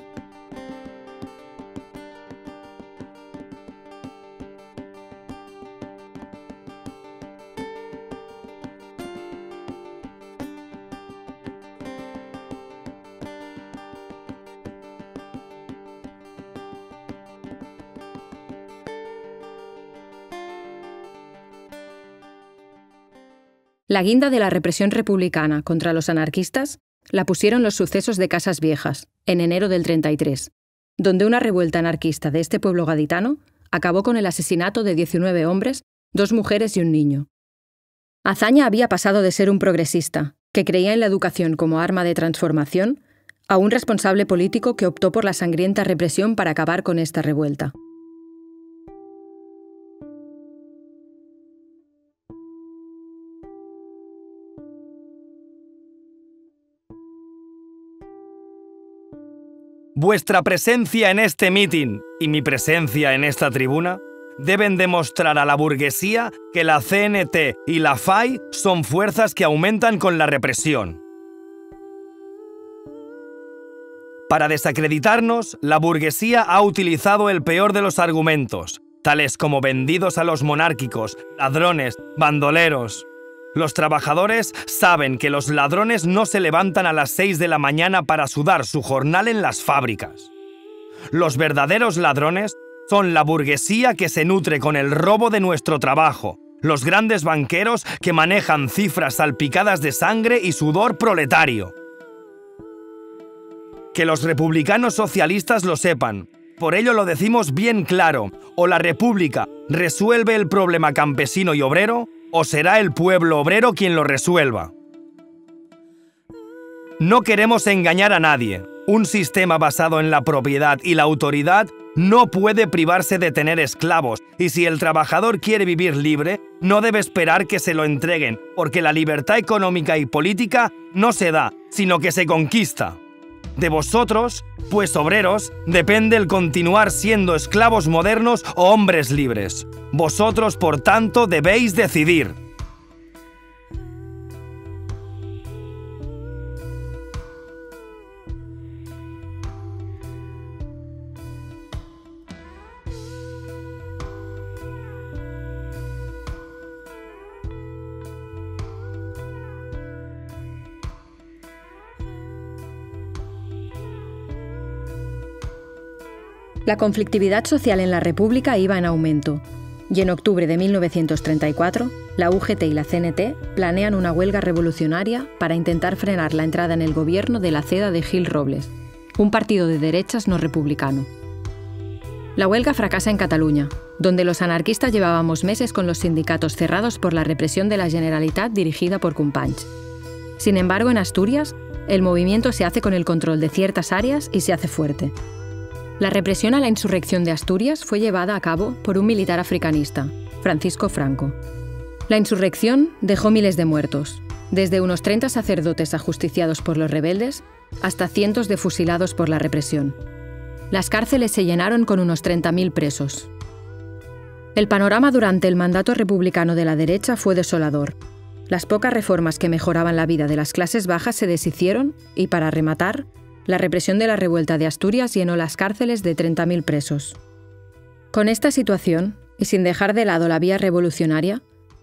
La guinda de la represión republicana contra los anarquistas la pusieron los sucesos de Casas Viejas, en enero del 33, donde una revuelta anarquista de este pueblo gaditano acabó con el asesinato de 19 hombres, 2 mujeres y un niño. Azaña había pasado de ser un progresista, que creía en la educación como arma de transformación, a un responsable político que optó por la sangrienta represión para acabar con esta revuelta. Vuestra presencia en este mitin y mi presencia en esta tribuna deben demostrar a la burguesía que la CNT y la FAI son fuerzas que aumentan con la represión. Para desacreditarnos, la burguesía ha utilizado el peor de los argumentos, tales como vendidos a los monárquicos, ladrones, bandoleros. Los trabajadores saben que los ladrones no se levantan a las 6 de la mañana para sudar su jornal en las fábricas. Los verdaderos ladrones son la burguesía que se nutre con el robo de nuestro trabajo, los grandes banqueros que manejan cifras salpicadas de sangre y sudor proletario. Que los republicanos socialistas lo sepan. Por ello lo decimos bien claro: o la República resuelve el problema campesino y obrero, o será el pueblo obrero quien lo resuelva. No queremos engañar a nadie. Un sistema basado en la propiedad y la autoridad no puede privarse de tener esclavos, y si el trabajador quiere vivir libre, no debe esperar que se lo entreguen, porque la libertad económica y política no se da, sino que se conquista. De vosotros, pues obreros, depende el continuar siendo esclavos modernos o hombres libres. Vosotros, por tanto, debéis decidir. La conflictividad social en la República iba en aumento, y en octubre de 1934, la UGT y la CNT planean una huelga revolucionaria para intentar frenar la entrada en el gobierno de la Ceda de Gil Robles, un partido de derechas no republicano. La huelga fracasa en Cataluña, donde los anarquistas llevábamos meses con los sindicatos cerrados por la represión de la Generalitat dirigida por Companys. Sin embargo, en Asturias, el movimiento se hace con el control de ciertas áreas y se hace fuerte. La represión a la insurrección de Asturias fue llevada a cabo por un militar africanista, Francisco Franco. La insurrección dejó miles de muertos, desde unos 30 sacerdotes ajusticiados por los rebeldes hasta cientos de fusilados por la represión. Las cárceles se llenaron con unos 30.000 presos. El panorama durante el mandato republicano de la derecha fue desolador. Las pocas reformas que mejoraban la vida de las clases bajas se deshicieron y, para rematar, la represión de la revuelta de Asturias llenó las cárceles de 30.000 presos. Con esta situación, y sin dejar de lado la vía revolucionaria,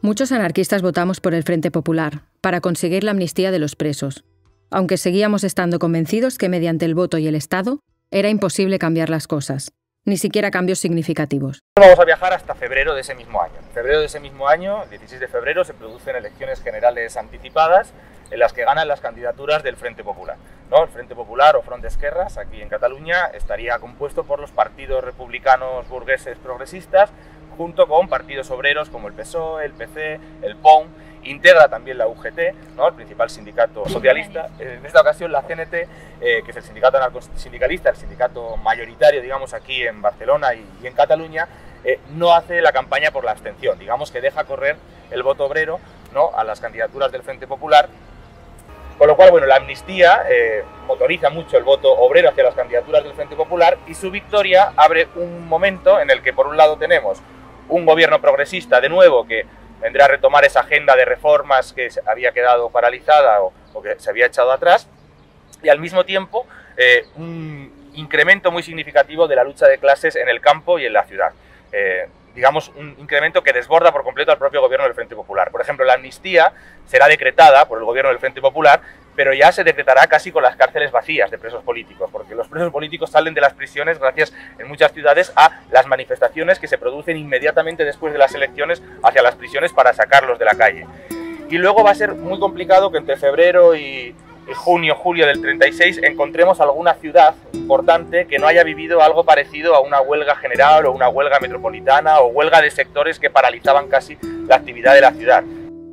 Muchos anarquistas votamos por el Frente Popular, para conseguir la amnistía de los presos, aunque seguíamos estando convencidos que mediante el voto y el Estado era imposible cambiar las cosas, ni siquiera cambios significativos. Vamos a viajar hasta febrero de ese mismo año. En febrero de ese mismo año, 16 de febrero, se producen elecciones generales anticipadas en las que ganan las candidaturas del Frente Popular, ¿no? El Frente Popular o Front d'Esquerres, aquí en Cataluña, estaría compuesto por los partidos republicanos burgueses progresistas, junto con partidos obreros como el PSOE, el PC, el POUM, integra también la UGT, ¿no? El principal sindicato socialista, en esta ocasión la CNT, que es el sindicato anarcosindicalista, el sindicato mayoritario, digamos, aquí en Barcelona y en Cataluña, no hace la campaña por la abstención, digamos que deja correr el voto obrero, ¿no?, a las candidaturas del Frente Popular, con lo cual, bueno, la amnistía motoriza mucho el voto obrero hacia las candidaturas del Frente Popular y su victoria abre un momento en el que por un lado tenemos un gobierno progresista de nuevo que vendrá a retomar esa agenda de reformas que había quedado paralizada o que se había echado atrás, y al mismo tiempo un incremento muy significativo de la lucha de clases en el campo y en la ciudad. Digamos, un incremento que desborda por completo al propio gobierno del Frente Popular. Por ejemplo, la amnistía será decretada por el gobierno del Frente Popular, pero ya se decretará casi con las cárceles vacías de presos políticos, porque los presos políticos salen de las prisiones gracias, en muchas ciudades, a las manifestaciones que se producen inmediatamente después de las elecciones hacia las prisiones para sacarlos de la calle. Y luego va a ser muy complicado que entre febrero y junio, julio del 36 encontremos alguna ciudad importante que no haya vivido algo parecido a una huelga general o una huelga metropolitana o huelga de sectores que paralizaban casi la actividad de la ciudad.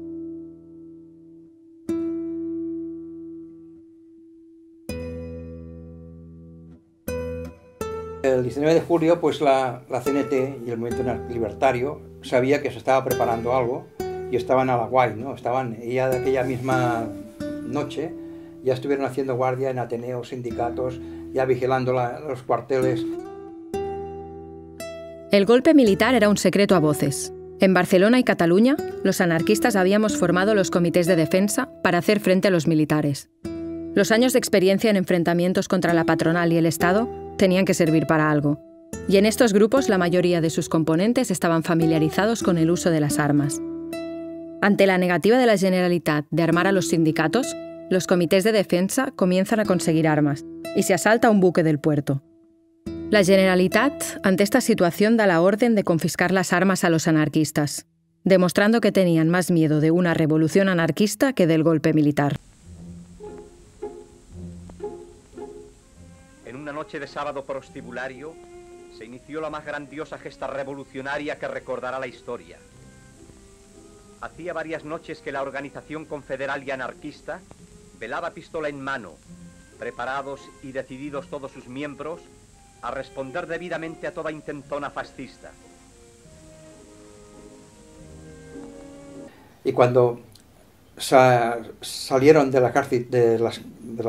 El 19 de julio, pues la CNT y el movimiento libertario sabía que se estaba preparando algo y estaban a la guay, ¿no? Estaban ya de aquella misma noche, ya estuvieron haciendo guardia en ateneos, sindicatos, ya vigilando los cuarteles. El golpe militar era un secreto a voces. En Barcelona y Cataluña, los anarquistas habíamos formado los comités de defensa para hacer frente a los militares. Los años de experiencia en enfrentamientos contra la patronal y el Estado tenían que servir para algo. Y en estos grupos la mayoría de sus componentes estaban familiarizados con el uso de las armas. Ante la negativa de la Generalitat de armar a los sindicatos, los comités de defensa comienzan a conseguir armas y se asalta un buque del puerto. La Generalitat, ante esta situación, da la orden de confiscar las armas a los anarquistas, demostrando que tenían más miedo de una revolución anarquista que del golpe militar. En una noche de sábado prostibulario se inició la más grandiosa gesta revolucionaria que recordará la historia. Hacía varias noches que la organización confederal y anarquista velaba pistola en mano, preparados y decididos todos sus miembros a responder debidamente a toda intentona fascista. Y cuando salieron de la cárcel, de los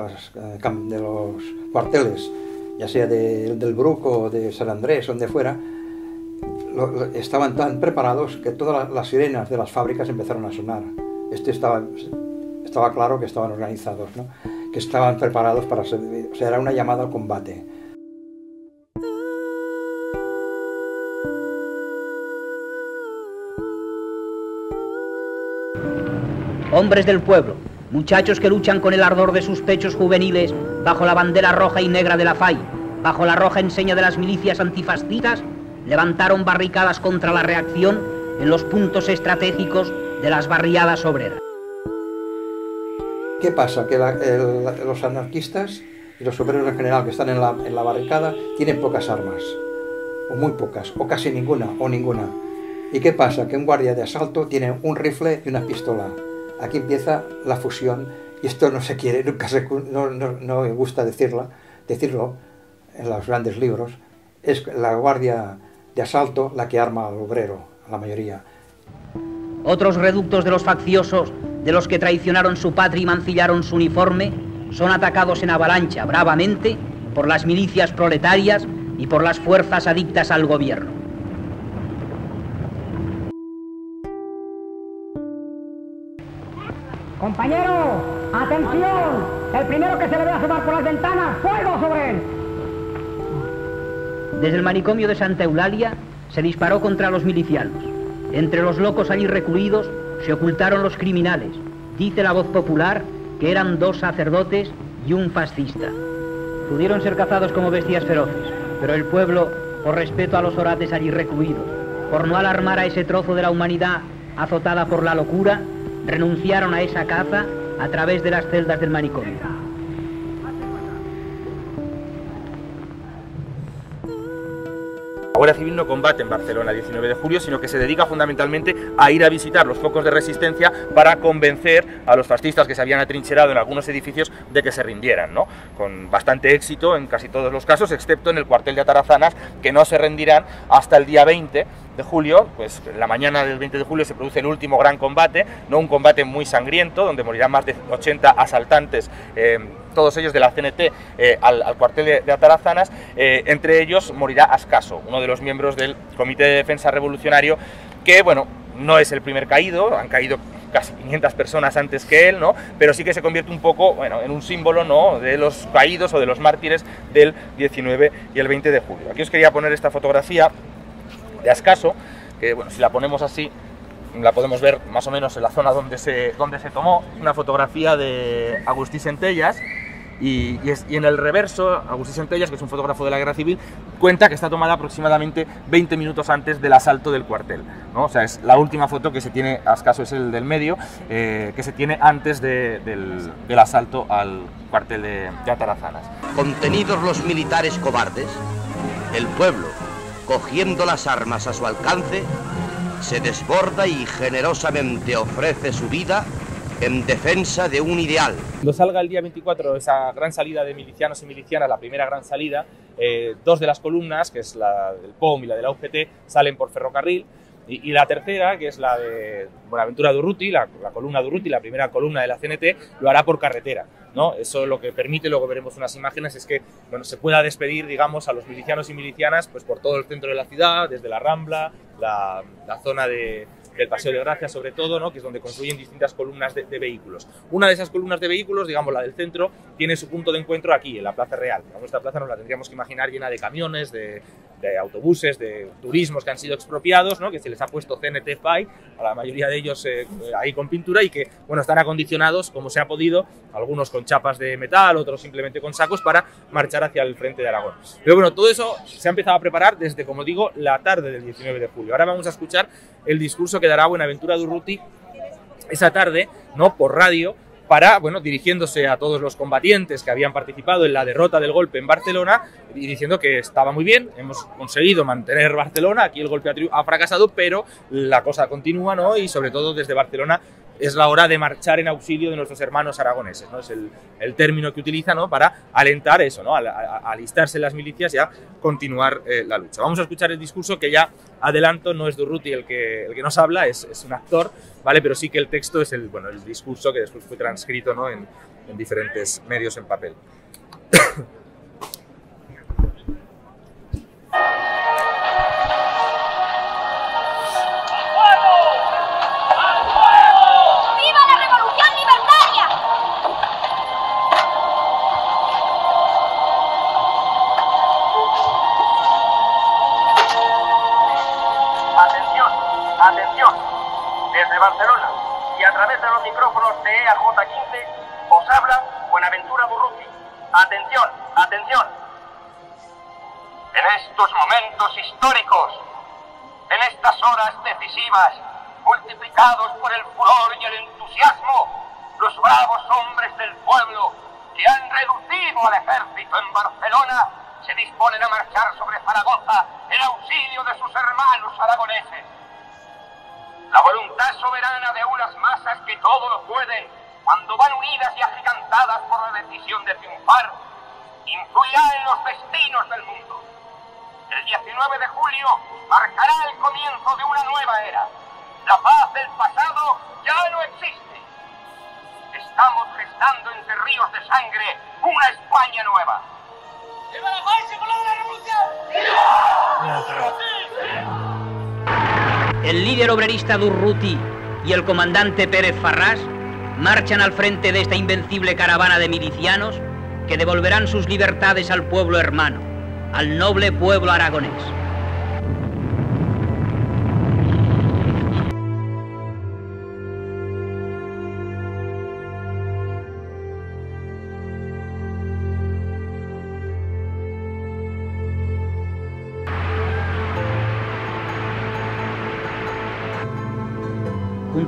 cuarteles, ya sea del Bruc o de San Andrés, donde fuera, estaban tan preparados que todas las sirenas de las fábricas empezaron a sonar. Estaba claro que estaban organizados, ¿no? Que estaban preparados para ser, o sea, era una llamada al combate. Hombres del pueblo, muchachos que luchan con el ardor de sus pechos juveniles bajo la bandera roja y negra de la FAI, bajo la roja enseña de las milicias antifascistas, levantaron barricadas contra la reacción en los puntos estratégicos de las barriadas obreras. ¿Qué pasa? Que los anarquistas y los obreros en general que están en la barricada tienen pocas armas, o muy pocas, o casi ninguna, o ninguna. ¿Y qué pasa? Que un guardia de asalto tiene un rifle y una pistola. Aquí empieza la fusión, y esto no se quiere, nunca no me gusta decirlo en los grandes libros. Es la guardia de asalto la que arma al obrero, a la mayoría. Otros reductos de los facciosos, de los que traicionaron su patria y mancillaron su uniforme, son atacados en avalancha bravamente por las milicias proletarias y por las fuerzas adictas al gobierno. ¡Compañero! ¡Atención! El primero que se le ve asomar por las ventanas, ¡fuego sobre él! Desde el manicomio de Santa Eulalia se disparó contra los milicianos. Entre los locos allí recluidos se ocultaron los criminales. Dice la voz popular que eran 2 sacerdotes y un fascista. Pudieron ser cazados como bestias feroces, pero el pueblo, por respeto a los orates allí recluidos, por no alarmar a ese trozo de la humanidad azotada por la locura, renunciaron a esa caza a través de las celdas del manicomio. La Guardia Civil no combate en Barcelona el 19 de julio, sino que se dedica fundamentalmente a ir a visitar los focos de resistencia para convencer a los fascistas que se habían atrincherado en algunos edificios de que se rindieran, ¿no? Con bastante éxito en casi todos los casos, excepto en el cuartel de Atarazanas, que no se rendirán hasta el día 20 de julio. Pues en la mañana del 20 de julio se produce el último gran combate, ¿no? Un combate muy sangriento, donde morirán más de 80 asaltantes, todos ellos de la CNT, al cuartel de Atarazanas. Entre ellos morirá Ascaso, uno de los miembros del Comité de Defensa Revolucionario, que, bueno, no es el primer caído, han caído casi 500 personas antes que él, ¿no? Pero sí que se convierte un poco, bueno, en un símbolo, ¿no?, de los caídos o de los mártires del 19 y el 20 de julio. Aquí os quería poner esta fotografía de Ascaso, que, bueno, si la ponemos así, la podemos ver más o menos en la zona donde se tomó. Una fotografía de Agustí Centellas, y en el reverso, Agustí Centellas, que es un fotógrafo de la Guerra Civil, cuenta que está tomada aproximadamente 20 minutos antes del asalto del cuartel, ¿no? O sea, es la última foto que se tiene, Ascaso es el del medio, que se tiene antes del asalto al cuartel de Atarazanas. Contenidos los militares cobardes, el pueblo, cogiendo las armas a su alcance, se desborda y generosamente ofrece su vida en defensa de un ideal. Cuando salga el día 24 esa gran salida de milicianos y milicianas, la primera gran salida, 2 de las columnas, que es la del POM y la de la UGT, salen por ferrocarril, y la tercera, que es la de Buenaventura Durruti, la columna Durruti, la primera columna de la CNT, lo hará por carretera, ¿no? Eso lo que permite, luego veremos unas imágenes, es que, bueno, se pueda despedir, digamos, a los milicianos y milicianas, pues por todo el centro de la ciudad, desde la Rambla, la zona del Paseo de Gracia, sobre todo, ¿no?, que es donde construyen distintas columnas de vehículos. Una de esas columnas de vehículos, digamos la del centro, tiene su punto de encuentro aquí, en la Plaza Real. Esta plaza nos la tendríamos que imaginar llena de camiones, de autobuses, de turismos que han sido expropiados, ¿no?, que se les ha puesto CNT FAI, a la mayoría de ellos ahí con pintura, y que, bueno, están acondicionados como se ha podido, algunos con chapas de metal, otros simplemente con sacos, para marchar hacia el frente de Aragón. Pero bueno, todo eso se ha empezado a preparar desde, como digo, la tarde del 19 de julio. Ahora vamos a escuchar el discurso que dará Buenaventura Durruti esa tarde, ¿no?, por radio, para, bueno, dirigiéndose a todos los combatientes que habían participado en la derrota del golpe en Barcelona, y diciendo que estaba muy bien, hemos conseguido mantener Barcelona, aquí el golpe ha fracasado, pero la cosa continúa, ¿no?, y sobre todo desde Barcelona es la hora de marchar en auxilio de nuestros hermanos aragoneses, ¿no? Es el término que utiliza, ¿no?, para alentar eso, ¿no?, a alistarse en las milicias y a continuar la lucha. Vamos a escuchar el discurso, que ya adelanto, no es Durruti el que nos habla, es un actor, ¿vale? Pero sí que el texto es el discurso que después fue transcrito, ¿no?, en diferentes medios en papel. Atención, desde Barcelona y a través de los micrófonos de EAJ15 os habla Buenaventura Durruti. Atención, atención. En estos momentos históricos, en estas horas decisivas, multiplicados por el furor y el entusiasmo, los bravos hombres del pueblo que han reducido al ejército en Barcelona se disponen a marchar sobre Zaragoza en auxilio de sus hermanos aragoneses. La voluntad soberana de unas masas que todo lo pueden, cuando van unidas y agigantadas por la decisión de triunfar, influirá en los destinos del mundo. El 19 de julio marcará el comienzo de una nueva era. La paz del pasado ya no existe. Estamos gestando entre ríos de sangre una España nueva. ¡Viva la paz y por la revolución! ¡Viva! El líder obrerista Durruti y el comandante Pérez Farrás marchan al frente de esta invencible caravana de milicianos que devolverán sus libertades al pueblo hermano, al noble pueblo aragonés.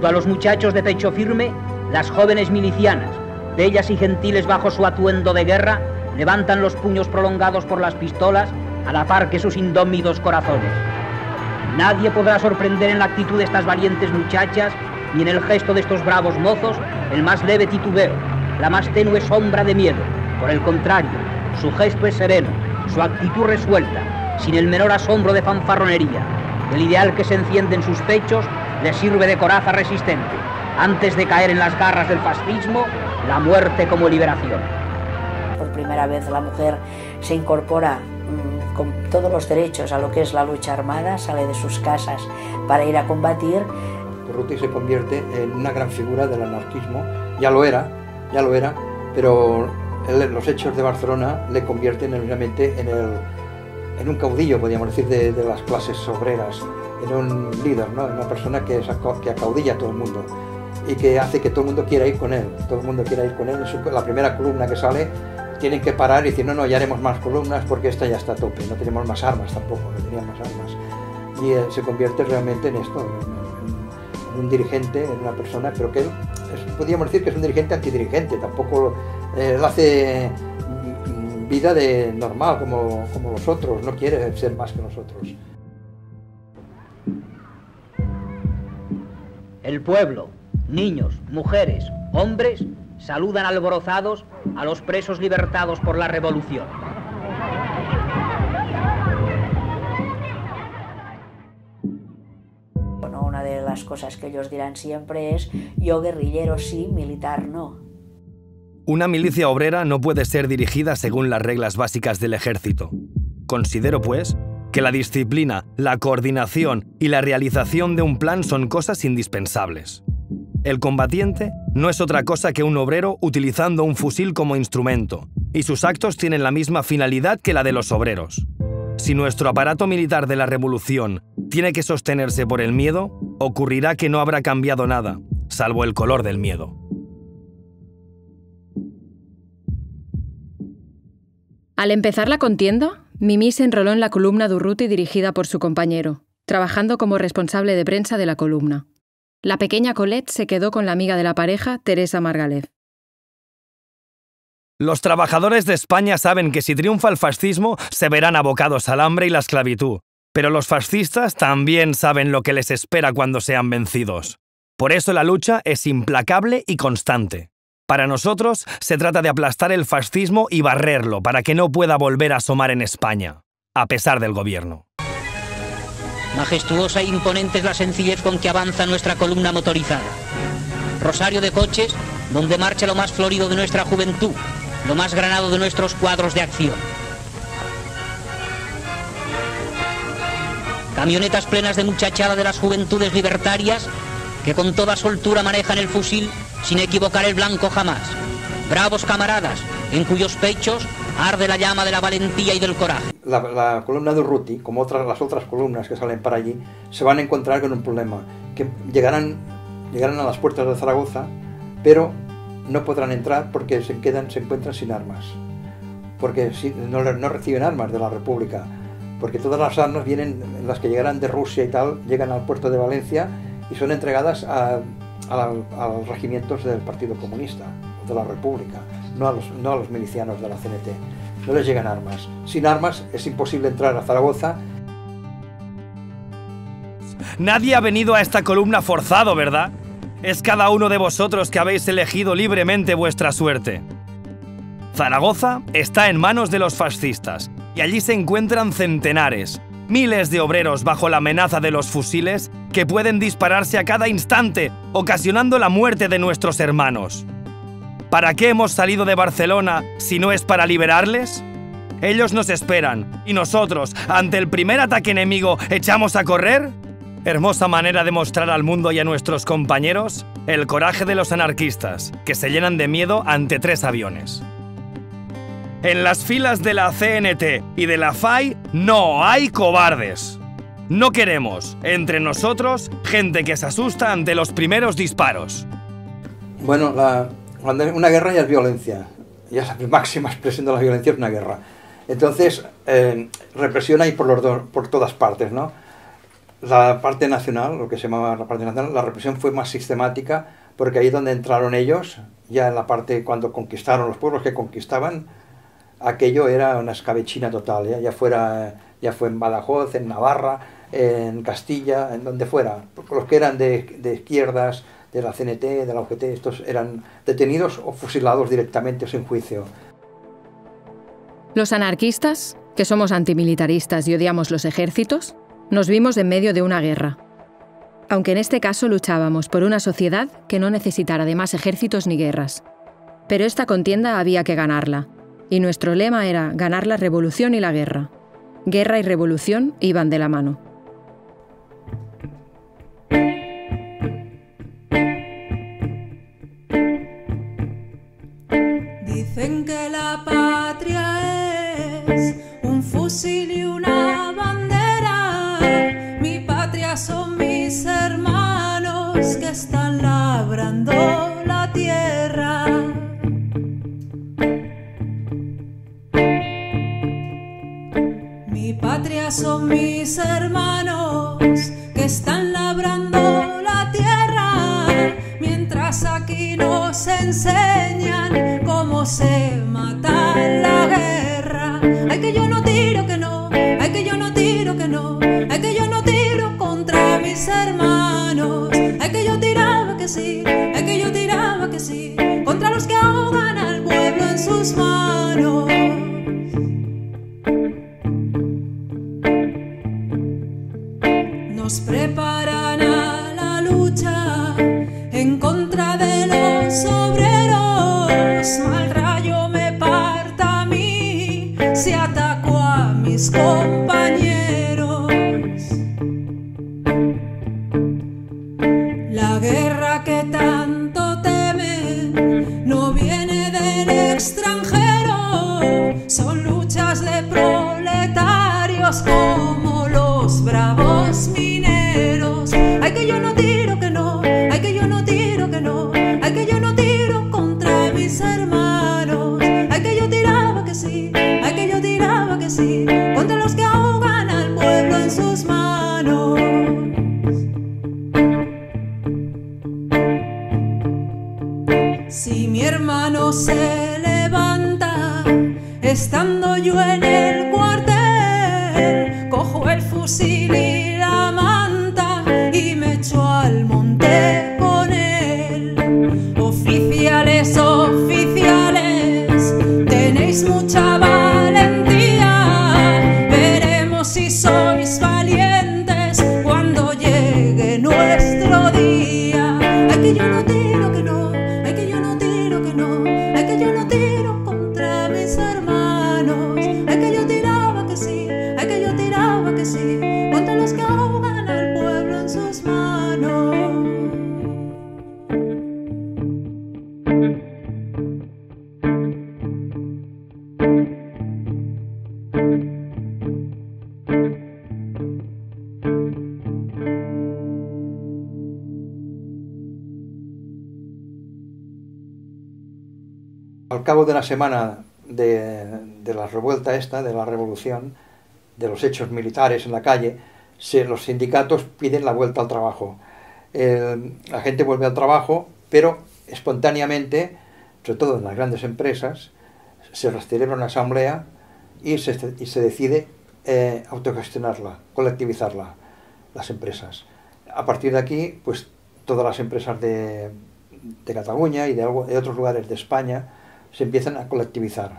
Junto a los muchachos de pecho firme, las jóvenes milicianas, bellas y gentiles bajo su atuendo de guerra, levantan los puños prolongados por las pistolas a la par que sus indómitos corazones. Nadie podrá sorprender en la actitud de estas valientes muchachas ni en el gesto de estos bravos mozos el más leve titubeo, la más tenue sombra de miedo. Por el contrario, su gesto es sereno, su actitud resuelta, sin el menor asombro de fanfarronería. El ideal que se enciende en sus pechos les sirve de coraza resistente, antes de caer en las garras del fascismo, la muerte como liberación. Por primera vez la mujer se incorpora con todos los derechos a lo que es la lucha armada, sale de sus casas para ir a combatir. Urruti se convierte en una gran figura del anarquismo, ya lo era, pero los hechos de Barcelona le convierten obviamente en un caudillo, podríamos decir, de las clases obreras, en un líder, ¿no? En una persona que acaudilla a todo el mundo y que hace que todo el mundo quiera ir con él, la primera columna que sale tienen que parar y decir, no, ya haremos más columnas porque esta ya está a tope, no tenemos más armas tampoco, no tenían más armas. Y se convierte realmente en esto, en un dirigente, en una persona, pero que podríamos decir que es un dirigente antidirigente, tampoco él hace vida de normal como los otros, no quiere ser más que nosotros. El pueblo, niños, mujeres, hombres, saludan alborozados a los presos libertados por la revolución. Bueno, una de las cosas que ellos dirán siempre es: yo guerrillero sí, militar no. Una milicia obrera no puede ser dirigida según las reglas básicas del ejército. Considero, pues, que la disciplina, la coordinación y la realización de un plan son cosas indispensables. El combatiente no es otra cosa que un obrero utilizando un fusil como instrumento, y sus actos tienen la misma finalidad que la de los obreros. Si nuestro aparato militar de la revolución tiene que sostenerse por el miedo, ocurrirá que no habrá cambiado nada, salvo el color del miedo. Al empezar la contienda, Mimí se enroló en la columna de Urruti dirigida por su compañero, trabajando como responsable de prensa de la columna. La pequeña Colette se quedó con la amiga de la pareja, Teresa Margalef. Los trabajadores de España saben que si triunfa el fascismo se verán abocados al hambre y la esclavitud, pero los fascistas también saben lo que les espera cuando sean vencidos. Por eso la lucha es implacable y constante. Para nosotros se trata de aplastar el fascismo y barrerlo para que no pueda volver a asomar en España, a pesar del gobierno. Majestuosa e imponente es la sencillez con que avanza nuestra columna motorizada. Rosario de coches, donde marcha lo más florido de nuestra juventud, lo más granado de nuestros cuadros de acción. Camionetas plenas de muchachada de las juventudes libertarias que con toda soltura manejan el fusil sin equivocar el blanco jamás. Bravos camaradas, en cuyos pechos arde la llama de la valentía y del coraje. La columna de Urruti, como las otras columnas que salen para allí, se van a encontrar con un problema, que llegarán a las puertas de Zaragoza, pero no podrán entrar porque se encuentran sin armas, porque no reciben armas de la República, porque todas las armas las que llegarán de Rusia y tal, llegan al puerto de Valencia y son entregadas a los regimientos del Partido Comunista, de la República, no a los milicianos de la CNT. No les llegan armas. Sin armas es imposible entrar a Zaragoza. Nadie ha venido a esta columna forzado, ¿verdad? Es cada uno de vosotros que habéis elegido libremente vuestra suerte. Zaragoza está en manos de los fascistas y allí se encuentran centenares, miles de obreros bajo la amenaza de los fusiles que pueden dispararse a cada instante, ocasionando la muerte de nuestros hermanos. ¿Para qué hemos salido de Barcelona si no es para liberarles? Ellos nos esperan, y nosotros, ante el primer ataque enemigo, ¿echamos a correr? Hermosa manera de mostrar al mundo y a nuestros compañeros el coraje de los anarquistas, que se llenan de miedo ante 3 aviones. En las filas de la CNT y de la FAI no hay cobardes. No queremos, entre nosotros, gente que se asusta ante los primeros disparos. Bueno, una guerra ya es violencia. Ya es la máxima expresión de la violencia, es una guerra. Entonces, represión hay por todas partes, ¿no? la parte nacional, lo que se llamaba la parte nacional, la represión fue más sistemática, porque ahí es donde entraron ellos, ya en la parte cuando conquistaron los pueblos que conquistaban, aquello era una escabechina total, ya fue en Badajoz, en Navarra, en Castilla, en donde fuera. Los que eran de izquierdas, de la CNT, de la UGT, estos eran detenidos o fusilados directamente sin juicio. Los anarquistas, que somos antimilitaristas y odiamos los ejércitos, nos vimos en medio de una guerra. Aunque en este caso luchábamos por una sociedad que no necesitara de más ejércitos ni guerras. Pero esta contienda había que ganarla, y nuestro lema era ganar la revolución y la guerra. Guerra y revolución iban de la mano. Dicen que la patria es un fusil y una bandera. Mi patria son mis hermanos que están labrando la tierra. Mi patria son mis hermanos que están labrando la tierra, mientras aquí nos enseñan cómo se mata en la guerra. Ay, que yo no tiro, que no, ay, que yo no tiro, que no, ay, que yo no tiro contra mis hermanos. Ay, que yo tiraba que sí, ay, que yo tiraba que sí, contra los que ahogan al pueblo en sus manos. Nos preparan a la lucha en contra de los obreros. Mal rayo me parta a mí si ataco a mis compañeros. La guerra que tanto temen no viene del extranjero. Son luchas de proletarios como los bravos mineros. Ay, que yo no tiro, que no, ay, que yo no tiro, que no, ay, que yo no tiro contra mis hermanos. Ay, que yo tiraba que sí, ay, que yo tiraba que sí, contra los que ahogan al pueblo en sus manos. Si mi hermano se levanta, estando yo en el cuartel, cojo el fusil y la manta y me echo al monte con él. Oficiales, oficiales, tenéis mucha valentía. Veremos si sois valientes cuando llegue nuestro día. Ay, que yo no tiro, que no, ay, que yo no tiro, que no, ay, que yo no tiro contra mis hermanos. Ay, que yo tiraba que sí, ay, que yo tiraba que sí, contra los que ahogan al pueblo en sus manos. Al cabo de una semana de la revuelta esta, de la revolución, de los hechos militares en la calle, los sindicatos piden la vuelta al trabajo. La gente vuelve al trabajo, pero espontáneamente, sobre todo en las grandes empresas, se celebra una asamblea y se decide autogestionarla, colectivizarla, las empresas. A partir de aquí, pues todas las empresas de Cataluña y de otros lugares de España se empiezan a colectivizar.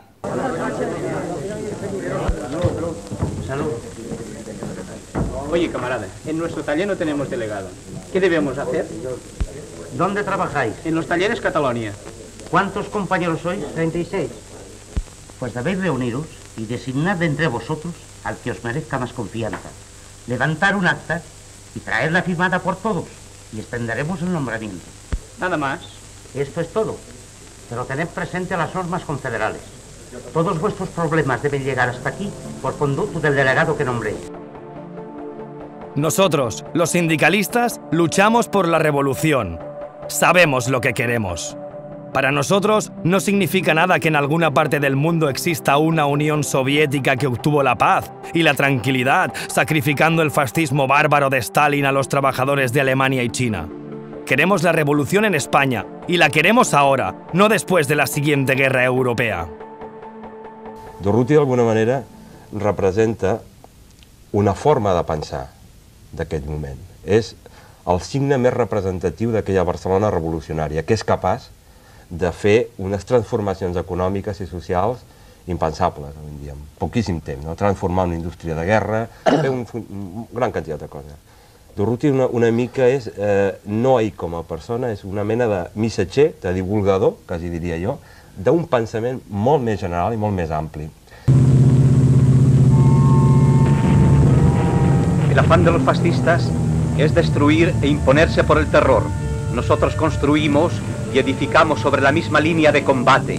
Salud. Oye, camarada, en nuestro taller no tenemos delegado. ¿Qué debemos hacer? ¿Dónde trabajáis? En los talleres Catalonia. ¿Cuántos compañeros sois? 36. Pues debéis reuniros y designar de entre vosotros al que os merezca más confianza. Levantar un acta y traerla firmada por todos y extenderemos el nombramiento. Nada más. Esto es todo. Pero tened presente las normas confederales. Todos vuestros problemas deben llegar hasta aquí por conducto del delegado que nombréis. Nosotros, los sindicalistas, luchamos por la revolución. Sabemos lo que queremos. Para nosotros no significa nada que en alguna parte del mundo exista una Unión Soviética que obtuvo la paz y la tranquilidad, sacrificando el fascismo bárbaro de Stalin a los trabajadores de Alemania y China. Queremos la revolución en España, y la queremos ahora, no después de la siguiente guerra europea. Durruti, d'alguna manera, representa una forma de pensar d'aquest moment. És el signe més representatiu d'aquella Barcelona revolucionària, que és capaç de fer unes transformacions econòmiques i socials impensables, avui en dia, en poquíssim temps, no? Transformar una indústria de guerra, fer una gran quantitat de coses. Durruti una mica és, no ell com a persona, és una mena de missatger, de divulgador, quasi diria jo, d'un pensament molt més general i molt més ampli. El afán de los fascistas es destruir e imponerse por el terror. Nosotros construimos y edificamos sobre la misma línea de combate.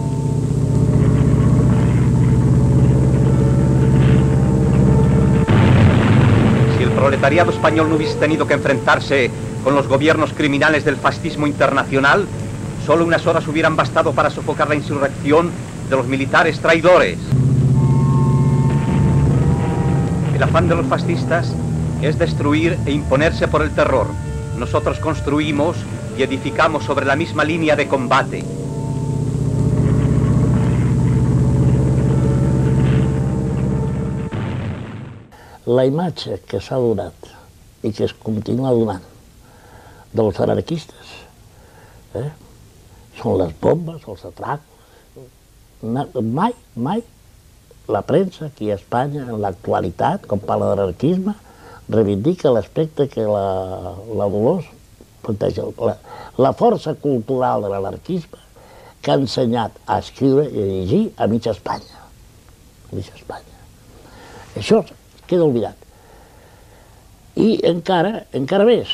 Si el proletariado español no hubiese tenido que enfrentarse con los gobiernos criminales del fascismo internacional, solo unas horas hubieran bastado para sofocar la insurrección de los militares traidores. El afán de los fascistas es destruir e imponerse por el terror. Nosotros construimos y edificamos sobre la misma línea de combate. La imatge que s'ha donat i que es continua donant dels anarquistes són les bombes, els atracos. Mai la premsa aquí a Espanya, en l'actualitat, quan parla d'anarquisme, reivindica l'aspecte que la Dolors planteja, la força cultural de l'anarquisme que ha ensenyat a escriure i a llegir a mitja Espanya. A mitja Espanya. Això queda oblidat. I encara més.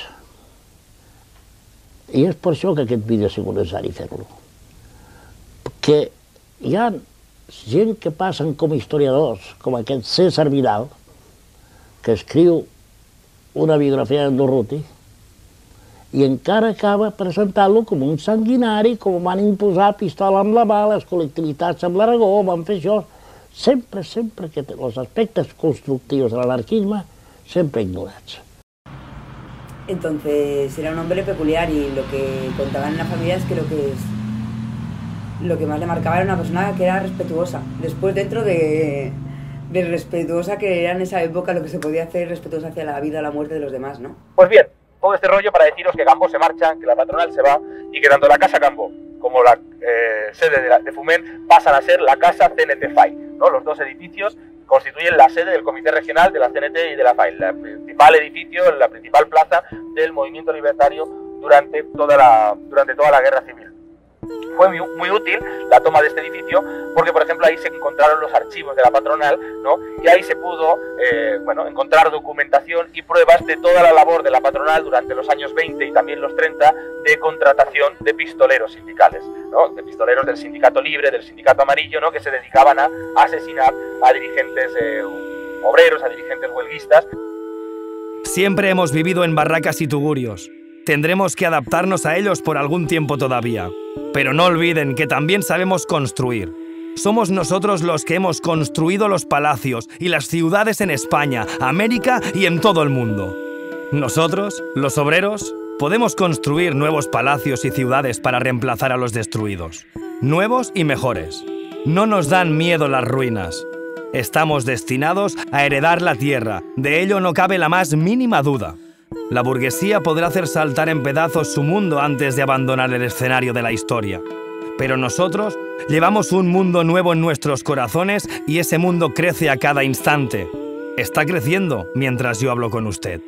I és per això que aquest vídeo ha sigut necessari fer-lo. Que hi ha gent que passen com historiadors, com aquest César Vidal, que escriu una biografia d'en Durruti, i encara acaba presentant-lo com un sanguinari, com van imposar pistola amb la mà, les col·lectivitats amb l'Aragó, van fer això. Sempre que els aspectes constructius de l'anarquisme, sempre ignorats. Entonces era un hombre peculiar y lo que contaban en la familia es que lo que más le marcaba era una persona que era respetuosa. Después dentro de respetuosa que era en esa época lo que se podía hacer respetuosa hacia la vida o la muerte de los demás, ¿no? Pues bien, todo este rollo para deciros que Cambó se marcha, que la patronal se va y que tanto la Casa Cambó como la sede de Foment pasan a ser la Casa CNT FAI, ¿no? Los dos edificios constituyen la sede del Comité Regional de la CNT y de la FAI, el principal edificio, la principal plaza del movimiento libertario durante toda la Guerra Civil. Fue muy útil la toma de este edificio porque, por ejemplo, ahí se encontraron los archivos de la patronal, ¿no? Y ahí se pudo encontrar documentación y pruebas de toda la labor de la patronal durante los años 20 y también los 30 de contratación de pistoleros sindicales, ¿no? De pistoleros del Sindicato Libre, del Sindicato Amarillo, ¿no? Que se dedicaban a asesinar a dirigentes obreros, a dirigentes huelguistas. Siempre hemos vivido en barracas y tugurios. Tendremos que adaptarnos a ellos por algún tiempo todavía. Pero no olviden que también sabemos construir. Somos nosotros los que hemos construido los palacios y las ciudades en España, América y en todo el mundo. Nosotros, los obreros, podemos construir nuevos palacios y ciudades para reemplazar a los destruidos. Nuevos y mejores. No nos dan miedo las ruinas. Estamos destinados a heredar la tierra. De ello no cabe la más mínima duda. La burguesía podrá hacer saltar en pedazos su mundo antes de abandonar el escenario de la historia. Pero nosotros llevamos un mundo nuevo en nuestros corazones y ese mundo crece a cada instante. Está creciendo mientras yo hablo con usted.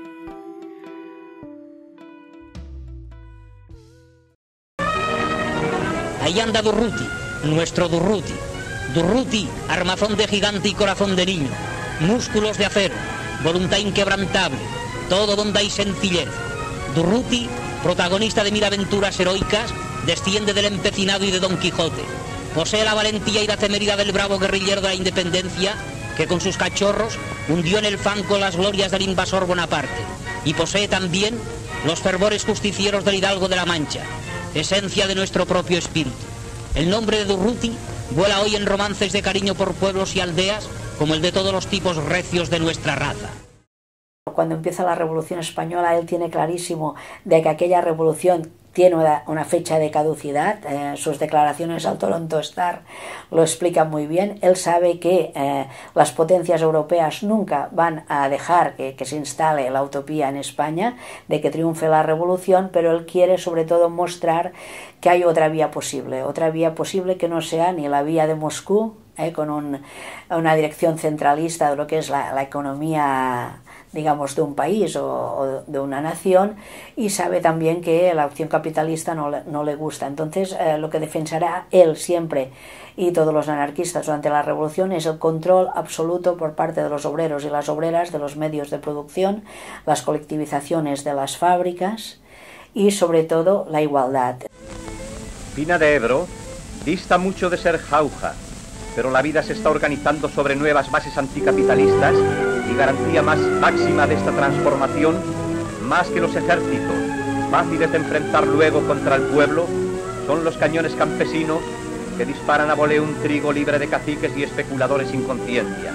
Ahí anda Durruti, nuestro Durruti. Durruti, armazón de gigante y corazón de niño. Músculos de acero, voluntad inquebrantable. Todo donde hay sencillez. Durruti, protagonista de 1000 aventuras heroicas, desciende del empecinado y de Don Quijote. Posee la valentía y la temeridad del bravo guerrillero de la independencia, que con sus cachorros hundió en el fango las glorias del invasor Bonaparte. Y posee también los fervores justicieros del Hidalgo de la Mancha, esencia de nuestro propio espíritu. El nombre de Durruti vuela hoy en romances de cariño por pueblos y aldeas como el de todos los tipos recios de nuestra raza. Cuando empieza la Revolución Española, él tiene clarísimo de que aquella revolución tiene una fecha de caducidad. Sus declaraciones al Toronto Star lo explican muy bien. Él sabe que las potencias europeas nunca van a dejar que se instale la utopía en España, de que triunfe la revolución, pero él quiere sobre todo mostrar que hay otra vía posible que no sea ni la vía de Moscú, con una dirección centralista de lo que es la economía, digamos, de un país o de una nación, y sabe también que la opción capitalista no le gusta. Entonces, lo que defenderá él siempre y todos los anarquistas durante la revolución es el control absoluto por parte de los obreros y las obreras de los medios de producción, las colectivizaciones de las fábricas y, sobre todo, la igualdad. Pina de Ebro dista mucho de ser jauja, pero la vida se está organizando sobre nuevas bases anticapitalistas y garantía más máxima de esta transformación, más que los ejércitos, fáciles de enfrentar luego contra el pueblo, son los cañones campesinos que disparan a voleo un trigo libre de caciques y especuladores sin conciencia.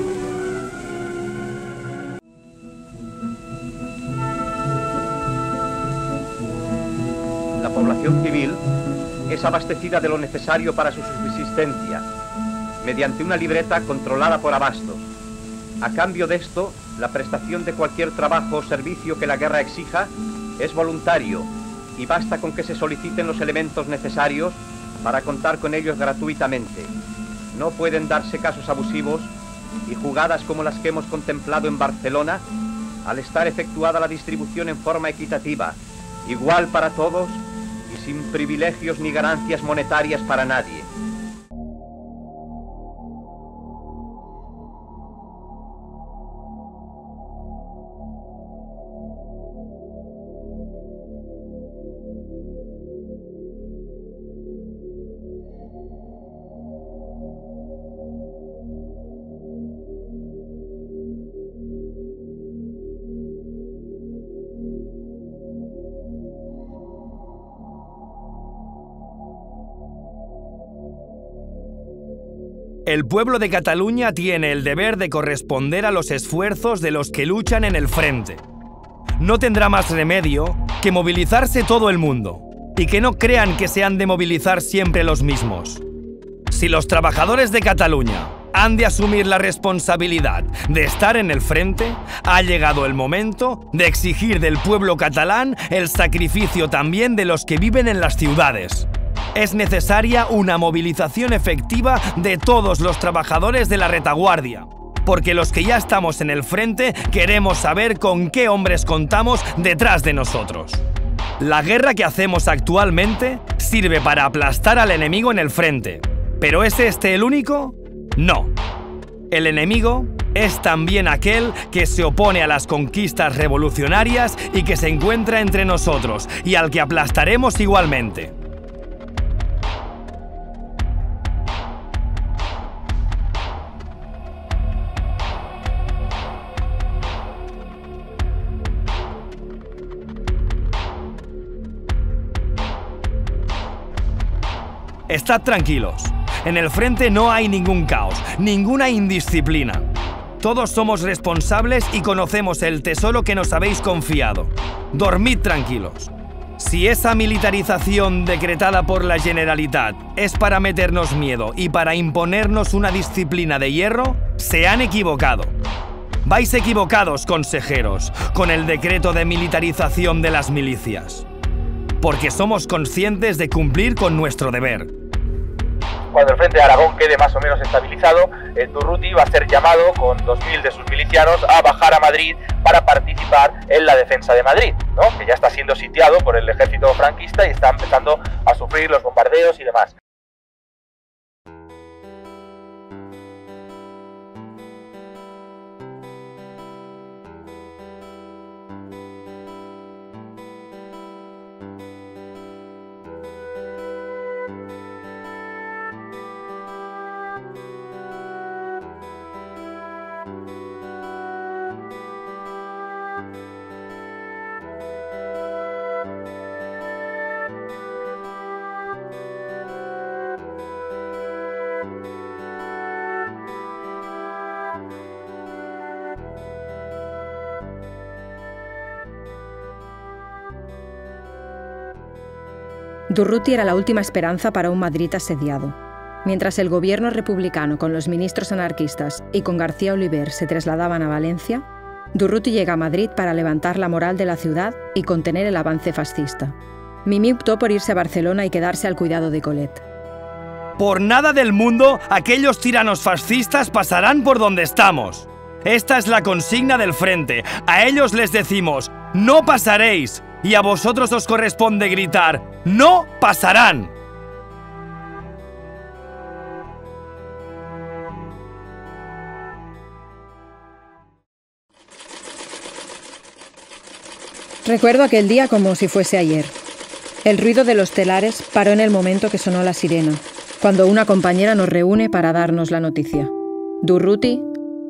La población civil es abastecida de lo necesario para su subsistencia, mediante una libreta controlada por abastos. A cambio de esto, la prestación de cualquier trabajo o servicio que la guerra exija es voluntario y basta con que se soliciten los elementos necesarios para contar con ellos gratuitamente. No pueden darse casos abusivos y jugadas como las que hemos contemplado en Barcelona, al estar efectuada la distribución en forma equitativa, igual para todos y sin privilegios ni ganancias monetarias para nadie. El pueblo de Cataluña tiene el deber de corresponder a los esfuerzos de los que luchan en el frente. No tendrá más remedio que movilizarse todo el mundo, y que no crean que se han de movilizar siempre los mismos. Si los trabajadores de Cataluña han de asumir la responsabilidad de estar en el frente, ha llegado el momento de exigir del pueblo catalán el sacrificio también de los que viven en las ciudades. Es necesaria una movilización efectiva de todos los trabajadores de la retaguardia, porque los que ya estamos en el frente queremos saber con qué hombres contamos detrás de nosotros. La guerra que hacemos actualmente sirve para aplastar al enemigo en el frente, ¿pero es este el único? No. El enemigo es también aquel que se opone a las conquistas revolucionarias y que se encuentra entre nosotros, y al que aplastaremos igualmente. Estad tranquilos, en el frente no hay ningún caos, ninguna indisciplina. Todos somos responsables y conocemos el tesoro que nos habéis confiado. Dormid tranquilos. Si esa militarización decretada por la Generalitat es para meternos miedo y para imponernos una disciplina de hierro, se han equivocado. Vais equivocados, consejeros, con el decreto de militarización de las milicias. Porque somos conscientes de cumplir con nuestro deber. Cuando el frente de Aragón quede más o menos estabilizado, Durruti va a ser llamado con 2.000 de sus milicianos a bajar a Madrid para participar en la defensa de Madrid, ¿no? Que ya está siendo sitiado por el ejército franquista y está empezando a sufrir los bombardeos y demás. Durruti era la última esperanza para un Madrid asediado. Mientras el gobierno republicano con los ministros anarquistas y con García Oliver se trasladaban a Valencia, Durruti llega a Madrid para levantar la moral de la ciudad y contener el avance fascista. Mimí optó por irse a Barcelona y quedarse al cuidado de Colette. Por nada del mundo, aquellos tiranos fascistas pasarán por donde estamos. Esta es la consigna del frente. A ellos les decimos, no pasaréis. Y a vosotros os corresponde gritar, no pasarán. Recuerdo aquel día como si fuese ayer. El ruido de los telares paró en el momento que sonó la sirena, cuando una compañera nos reúne para darnos la noticia. Durruti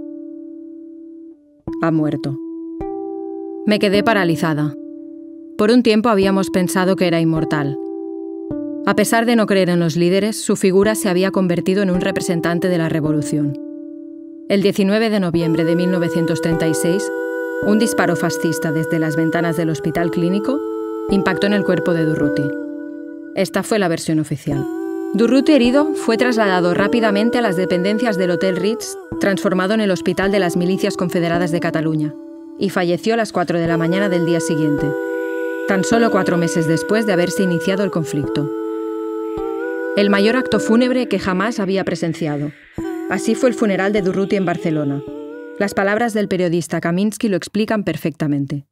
ha muerto. Me quedé paralizada. Por un tiempo habíamos pensado que era inmortal. A pesar de no creer en los líderes, su figura se había convertido en un representante de la revolución. El 19 de noviembre de 1936, un disparo fascista desde las ventanas del hospital clínico impactó en el cuerpo de Durruti. Esta fue la versión oficial. Durruti, herido, fue trasladado rápidamente a las dependencias del Hotel Ritz, transformado en el Hospital de las Milicias Confederadas de Cataluña, y falleció a las 4 de la mañana del día siguiente, tan solo 4 meses después de haberse iniciado el conflicto. El mayor acto fúnebre que jamás había presenciado. Así fue el funeral de Durruti en Barcelona. Las palabras del periodista Kaminsky lo explican perfectamente.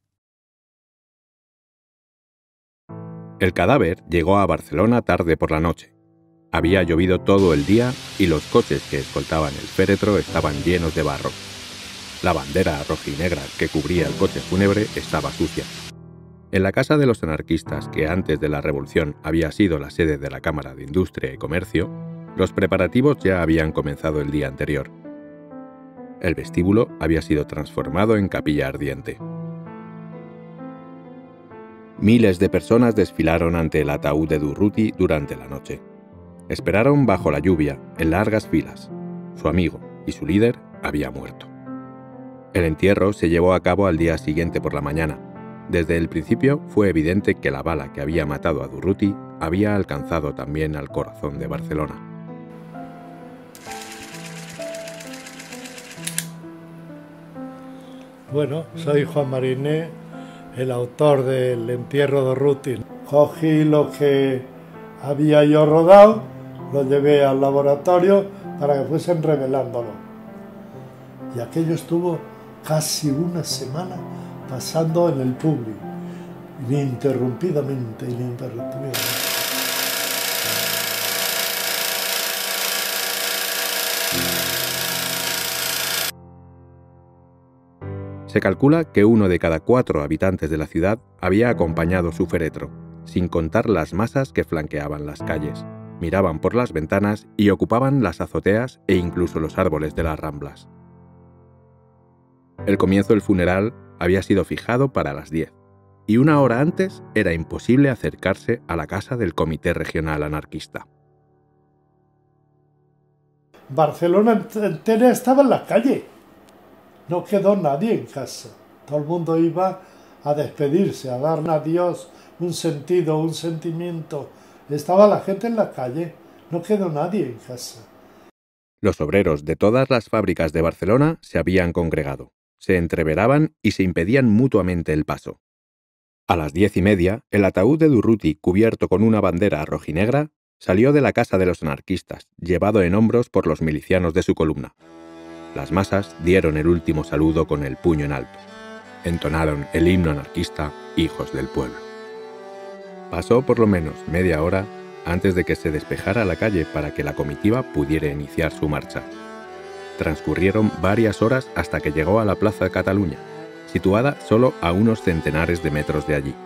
El cadáver llegó a Barcelona tarde por la noche. Había llovido todo el día y los coches que escoltaban el féretro estaban llenos de barro. La bandera rojinegra que cubría el coche fúnebre estaba sucia. En la casa de los anarquistas, que antes de la revolución había sido la sede de la Cámara de Industria y Comercio, los preparativos ya habían comenzado el día anterior. El vestíbulo había sido transformado en capilla ardiente. Miles de personas desfilaron ante el ataúd de Durruti durante la noche. Esperaron bajo la lluvia, en largas filas. Su amigo y su líder había muerto. El entierro se llevó a cabo al día siguiente por la mañana. Desde el principio fue evidente que la bala que había matado a Durruti había alcanzado también al corazón de Barcelona. Bueno, soy Juan Mariné, el autor del entierro de Durruti. Cogí lo que había yo rodado, lo llevé al laboratorio para que fuesen revelándolo. Y aquello estuvo casi una semana pasando en el público, ininterrumpidamente. Se calcula que 1 de cada 4 habitantes de la ciudad había acompañado su féretro, sin contar las masas que flanqueaban las calles, miraban por las ventanas y ocupaban las azoteas e incluso los árboles de las ramblas. El comienzo del funeral había sido fijado para las 10, y 1 hora antes era imposible acercarse a la casa del Comité Regional Anarquista. Barcelona entera estaba en la calle. No quedó nadie en casa. Todo el mundo iba a despedirse, a dar a Dios un sentido, un sentimiento. Estaba la gente en la calle. No quedó nadie en casa. Los obreros de todas las fábricas de Barcelona se habían congregado. Se entreveraban y se impedían mutuamente el paso. A las 10:30, el ataúd de Durruti, cubierto con una bandera rojinegra, salió de la casa de los anarquistas, llevado en hombros por los milicianos de su columna. Las masas dieron el último saludo con el puño en alto. Entonaron el himno anarquista Hijos del Pueblo. Pasó por lo menos media hora antes de que se despejara la calle para que la comitiva pudiera iniciar su marcha. Transcurrieron varias horas hasta que llegó a la Plaza de Cataluña, situada solo a unos centenares de metros de allí.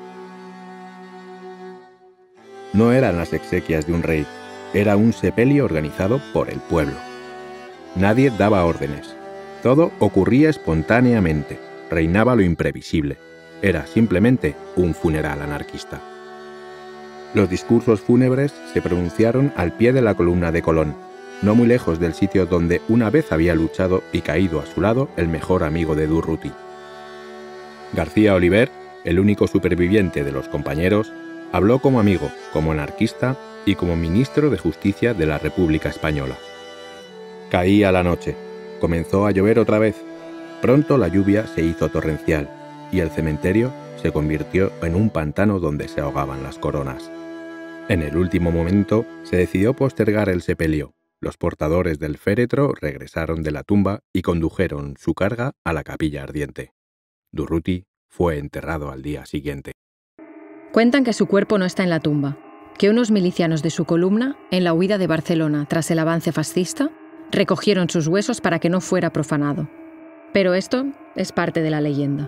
No eran las exequias de un rey, era un sepelio organizado por el pueblo. Nadie daba órdenes. Todo ocurría espontáneamente. Reinaba lo imprevisible. Era simplemente un funeral anarquista. Los discursos fúnebres se pronunciaron al pie de la columna de Colón, no muy lejos del sitio donde una vez había luchado y caído a su lado el mejor amigo de Durruti. García Oliver, el único superviviente de los compañeros, Habló como amigo, como anarquista y como ministro de Justicia de la República Española. Caía la noche. Comenzó a llover otra vez. Pronto la lluvia se hizo torrencial y el cementerio se convirtió en un pantano donde se ahogaban las coronas. En el último momento se decidió postergar el sepelio. Los portadores del féretro regresaron de la tumba y condujeron su carga a la capilla ardiente. Durruti fue enterrado al día siguiente. Cuentan que su cuerpo no está en la tumba, que unos milicianos de su columna, en la huida de Barcelona tras el avance fascista, recogieron sus huesos para que no fuera profanado. Pero esto es parte de la leyenda.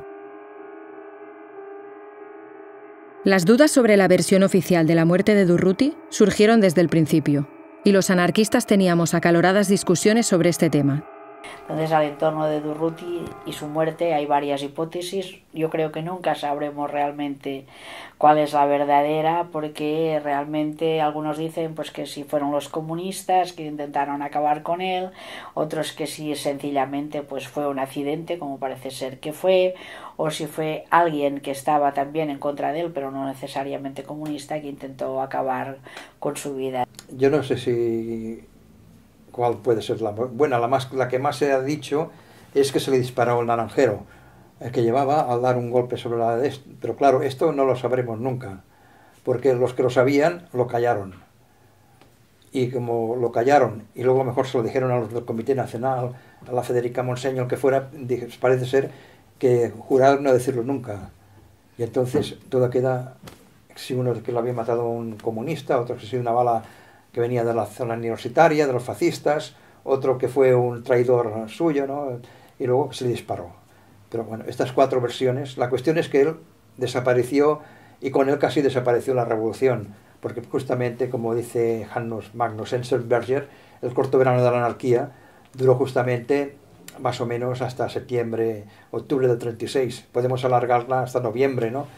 Las dudas sobre la versión oficial de la muerte de Durruti surgieron desde el principio, y los anarquistas teníamos acaloradas discusiones sobre este tema. Entonces, al entorno de Durruti y su muerte hay varias hipótesis. Yo creo que nunca sabremos realmente cuál es la verdadera, porque realmente algunos dicen pues que si fueron los comunistas que intentaron acabar con él, otros que si sencillamente pues fue un accidente, como parece ser que fue, o si fue alguien que estaba también en contra de él, pero no necesariamente comunista, que intentó acabar con su vida. Yo no sé si cuál puede ser la buena. La que más se ha dicho es que se le disparó el naranjero, el que llevaba al dar un golpe sobre la de este. Pero claro, esto no lo sabremos nunca, porque los que lo sabían lo callaron. Y como lo callaron, y luego mejor se lo dijeron a los del Comité Nacional, a la Federica Monseño, el que fuera, parece ser que juraron no decirlo nunca. Y entonces todo queda, si uno es que lo había matado un comunista, otro que ha sido una bala que venía de la zona universitaria, de los fascistas, otro que fue un traidor suyo, ¿no? Y luego se le disparó. Pero bueno, estas 4 versiones, la cuestión es que él desapareció y con él casi desapareció la revolución, porque justamente, como dice Hannes Magnus Enzensberger, el corto verano de la anarquía duró justamente más o menos hasta septiembre, octubre del 36. Podemos alargarla hasta noviembre, ¿no?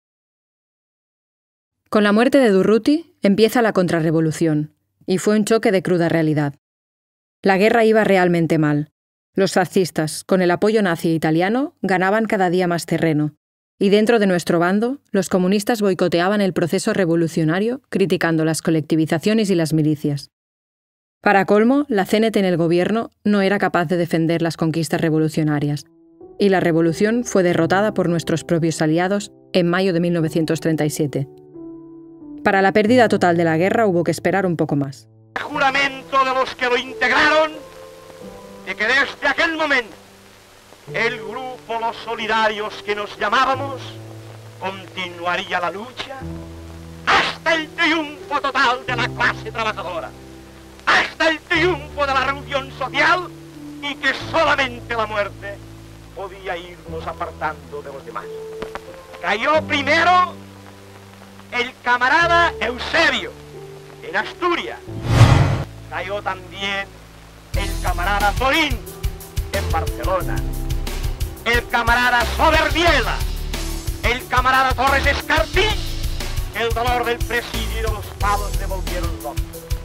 Con la muerte de Durruti empieza la contrarrevolución, y fue un choque de cruda realidad. La guerra iba realmente mal. Los fascistas, con el apoyo nazi italiano, ganaban cada día más terreno, y dentro de nuestro bando, los comunistas boicoteaban el proceso revolucionario, criticando las colectivizaciones y las milicias. Para colmo, la CNT en el gobierno no era capaz de defender las conquistas revolucionarias, y la revolución fue derrotada por nuestros propios aliados en mayo de 1937. Para la pérdida total de la guerra hubo que esperar un poco más. El juramento de los que lo integraron, de que desde aquel momento el grupo Los Solidarios que nos llamábamos continuaría la lucha hasta el triunfo total de la clase trabajadora, hasta el triunfo de la revolución social, y que solamente la muerte podía irnos apartando de los demás. Cayó primero el camarada Eusebio, en Asturias. Cayó también el camarada Zorín, en Barcelona. El camarada Soberbiela, el camarada Torres Escarpí. El dolor del presidio y de los palos le volvieron locos.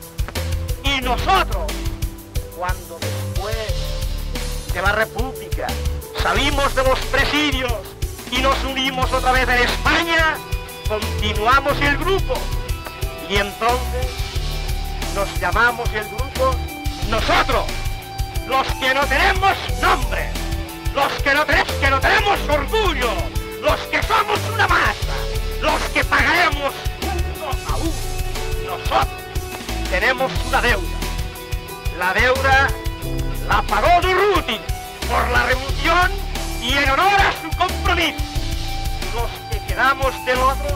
Y nosotros, cuando después de la República salimos de los presidios y nos unimos otra vez en España, continuamos el grupo, y entonces nos llamamos el grupo nosotros, los que no tenemos nombre, los que no tenemos orgullo, los que somos una masa, los que pagaremos uno a uno. Nosotros tenemos una deuda. La deuda la pagó Durruti por la revolución y en honor a su compromiso. Los que quedamos del otro,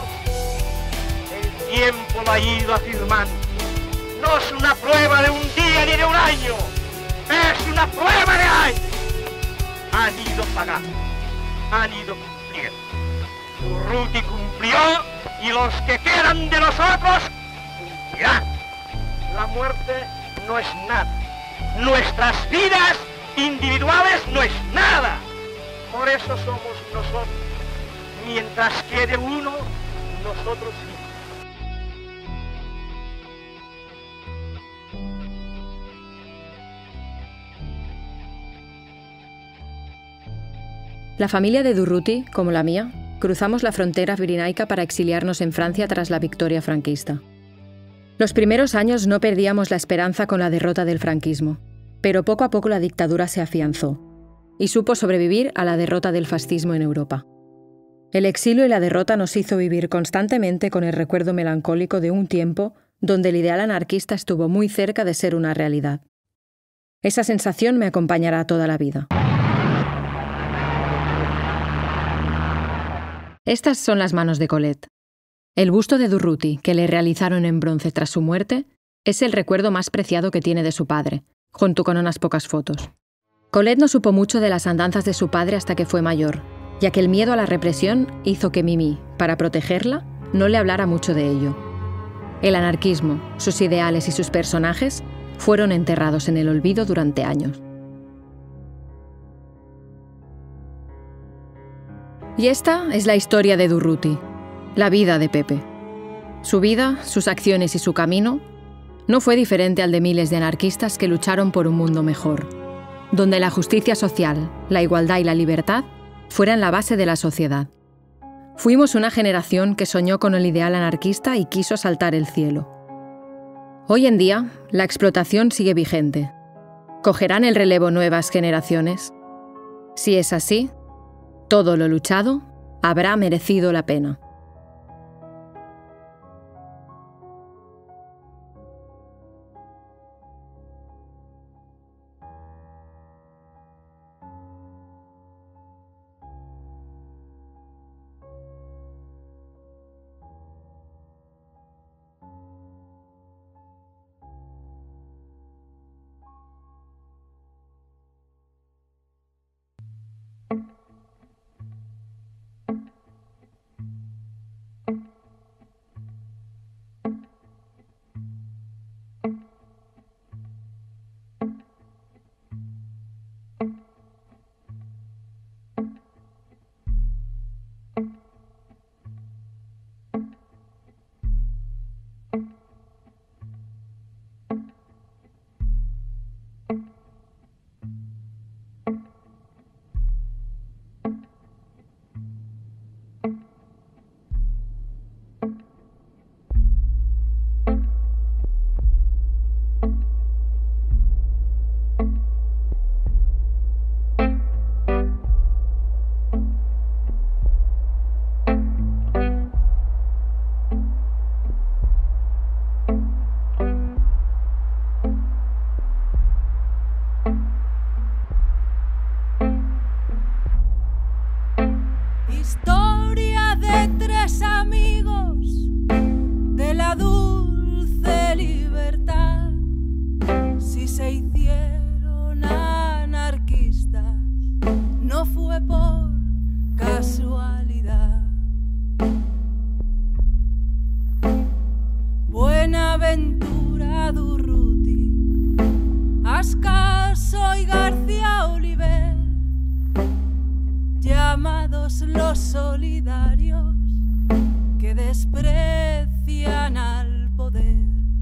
el tiempo lo ha ido afirmando. No es una prueba de un día ni de un año, es una prueba de años. Han ido pagando, han ido cumpliendo. Durruti cumplió y los que quedan de nosotros cumplirán. La muerte no es nada. Nuestras vidas individuales no es nada. Por eso somos nosotros. Mientras quede uno, nosotros sí. La familia de Durruti, como la mía, cruzamos la frontera pirenaica para exiliarnos en Francia tras la victoria franquista. Los primeros años no perdíamos la esperanza con la derrota del franquismo, pero poco a poco la dictadura se afianzó y supo sobrevivir a la derrota del fascismo en Europa. El exilio y la derrota nos hizo vivir constantemente con el recuerdo melancólico de un tiempo donde el ideal anarquista estuvo muy cerca de ser una realidad. Esa sensación me acompañará toda la vida. Estas son las manos de Colette. El busto de Durruti, que le realizaron en bronce tras su muerte, es el recuerdo más preciado que tiene de su padre, junto con unas pocas fotos. Colette no supo mucho de las andanzas de su padre hasta que fue mayor, ya que el miedo a la represión hizo que Mimi, para protegerla, no le hablara mucho de ello. El anarquismo, sus ideales y sus personajes fueron enterrados en el olvido durante años. Y esta es la historia de Durruti, la vida de Pepe. Su vida, sus acciones y su camino no fue diferente al de miles de anarquistas que lucharon por un mundo mejor, donde la justicia social, la igualdad y la libertad fueran la base de la sociedad. Fuimos una generación que soñó con el ideal anarquista y quiso saltar el cielo. Hoy en día, la explotación sigue vigente. ¿Cogerán el relevo nuevas generaciones? Si es así, todo lo luchado habrá merecido la pena. Historia de tres amigos de la dulce libertad. Si se hicieron anarquistas, no fue por casualidad. Buenaventura Durruti, Ascaso y García Oliver, llamados los solidarios que desprecian al poder.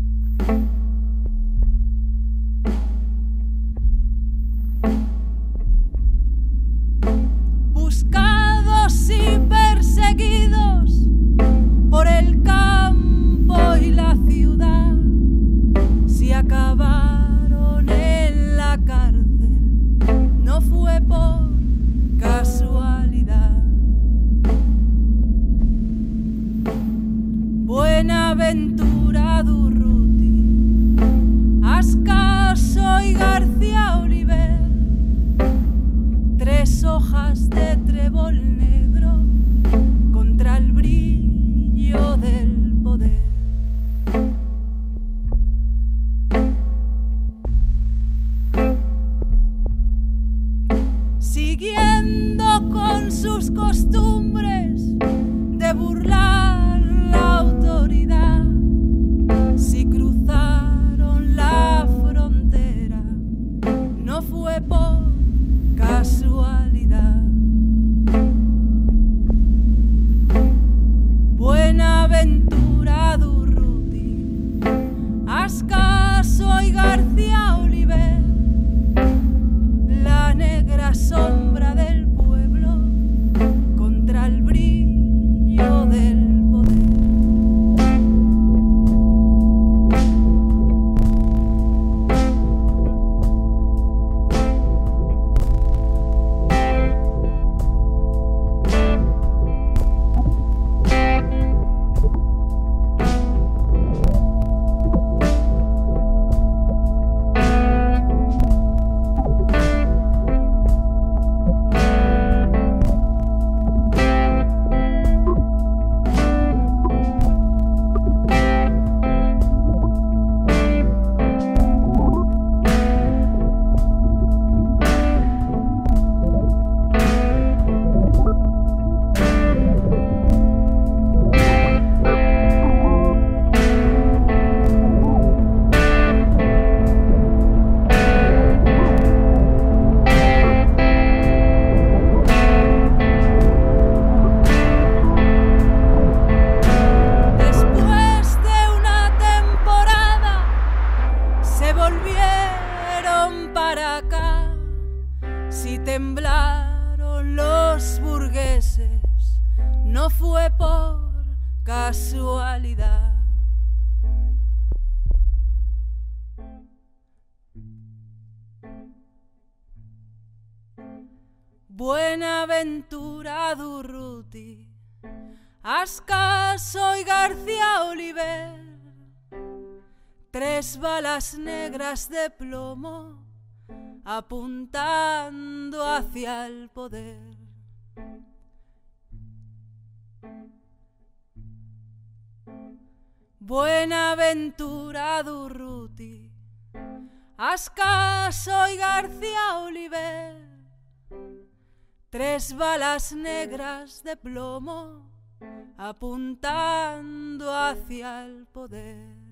Buscados y perseguidos por el campo y la ciudad, si acabaron en la cárcel, no fue por casualidad. Buenaventura Durruti, Ascaso y García Oliver, tres hojas de trébol negro contra el brillo del poder. Siguiendo con sus costumbres de burlar la autoridad, si cruzaron la frontera, no fue por casualidad. Buenaventura Durruti, Ascaso y García Oliver, la negra sombra del pueblo contra el brillo no fue por casualidad. Buenaventura Durruti, Ascaso y García Oliver, 3 balas negras de plomo apuntando hacia el poder. Buenaventura Durruti, Ascaso y García Oliver, 3 balas negras de plomo apuntando hacia el poder.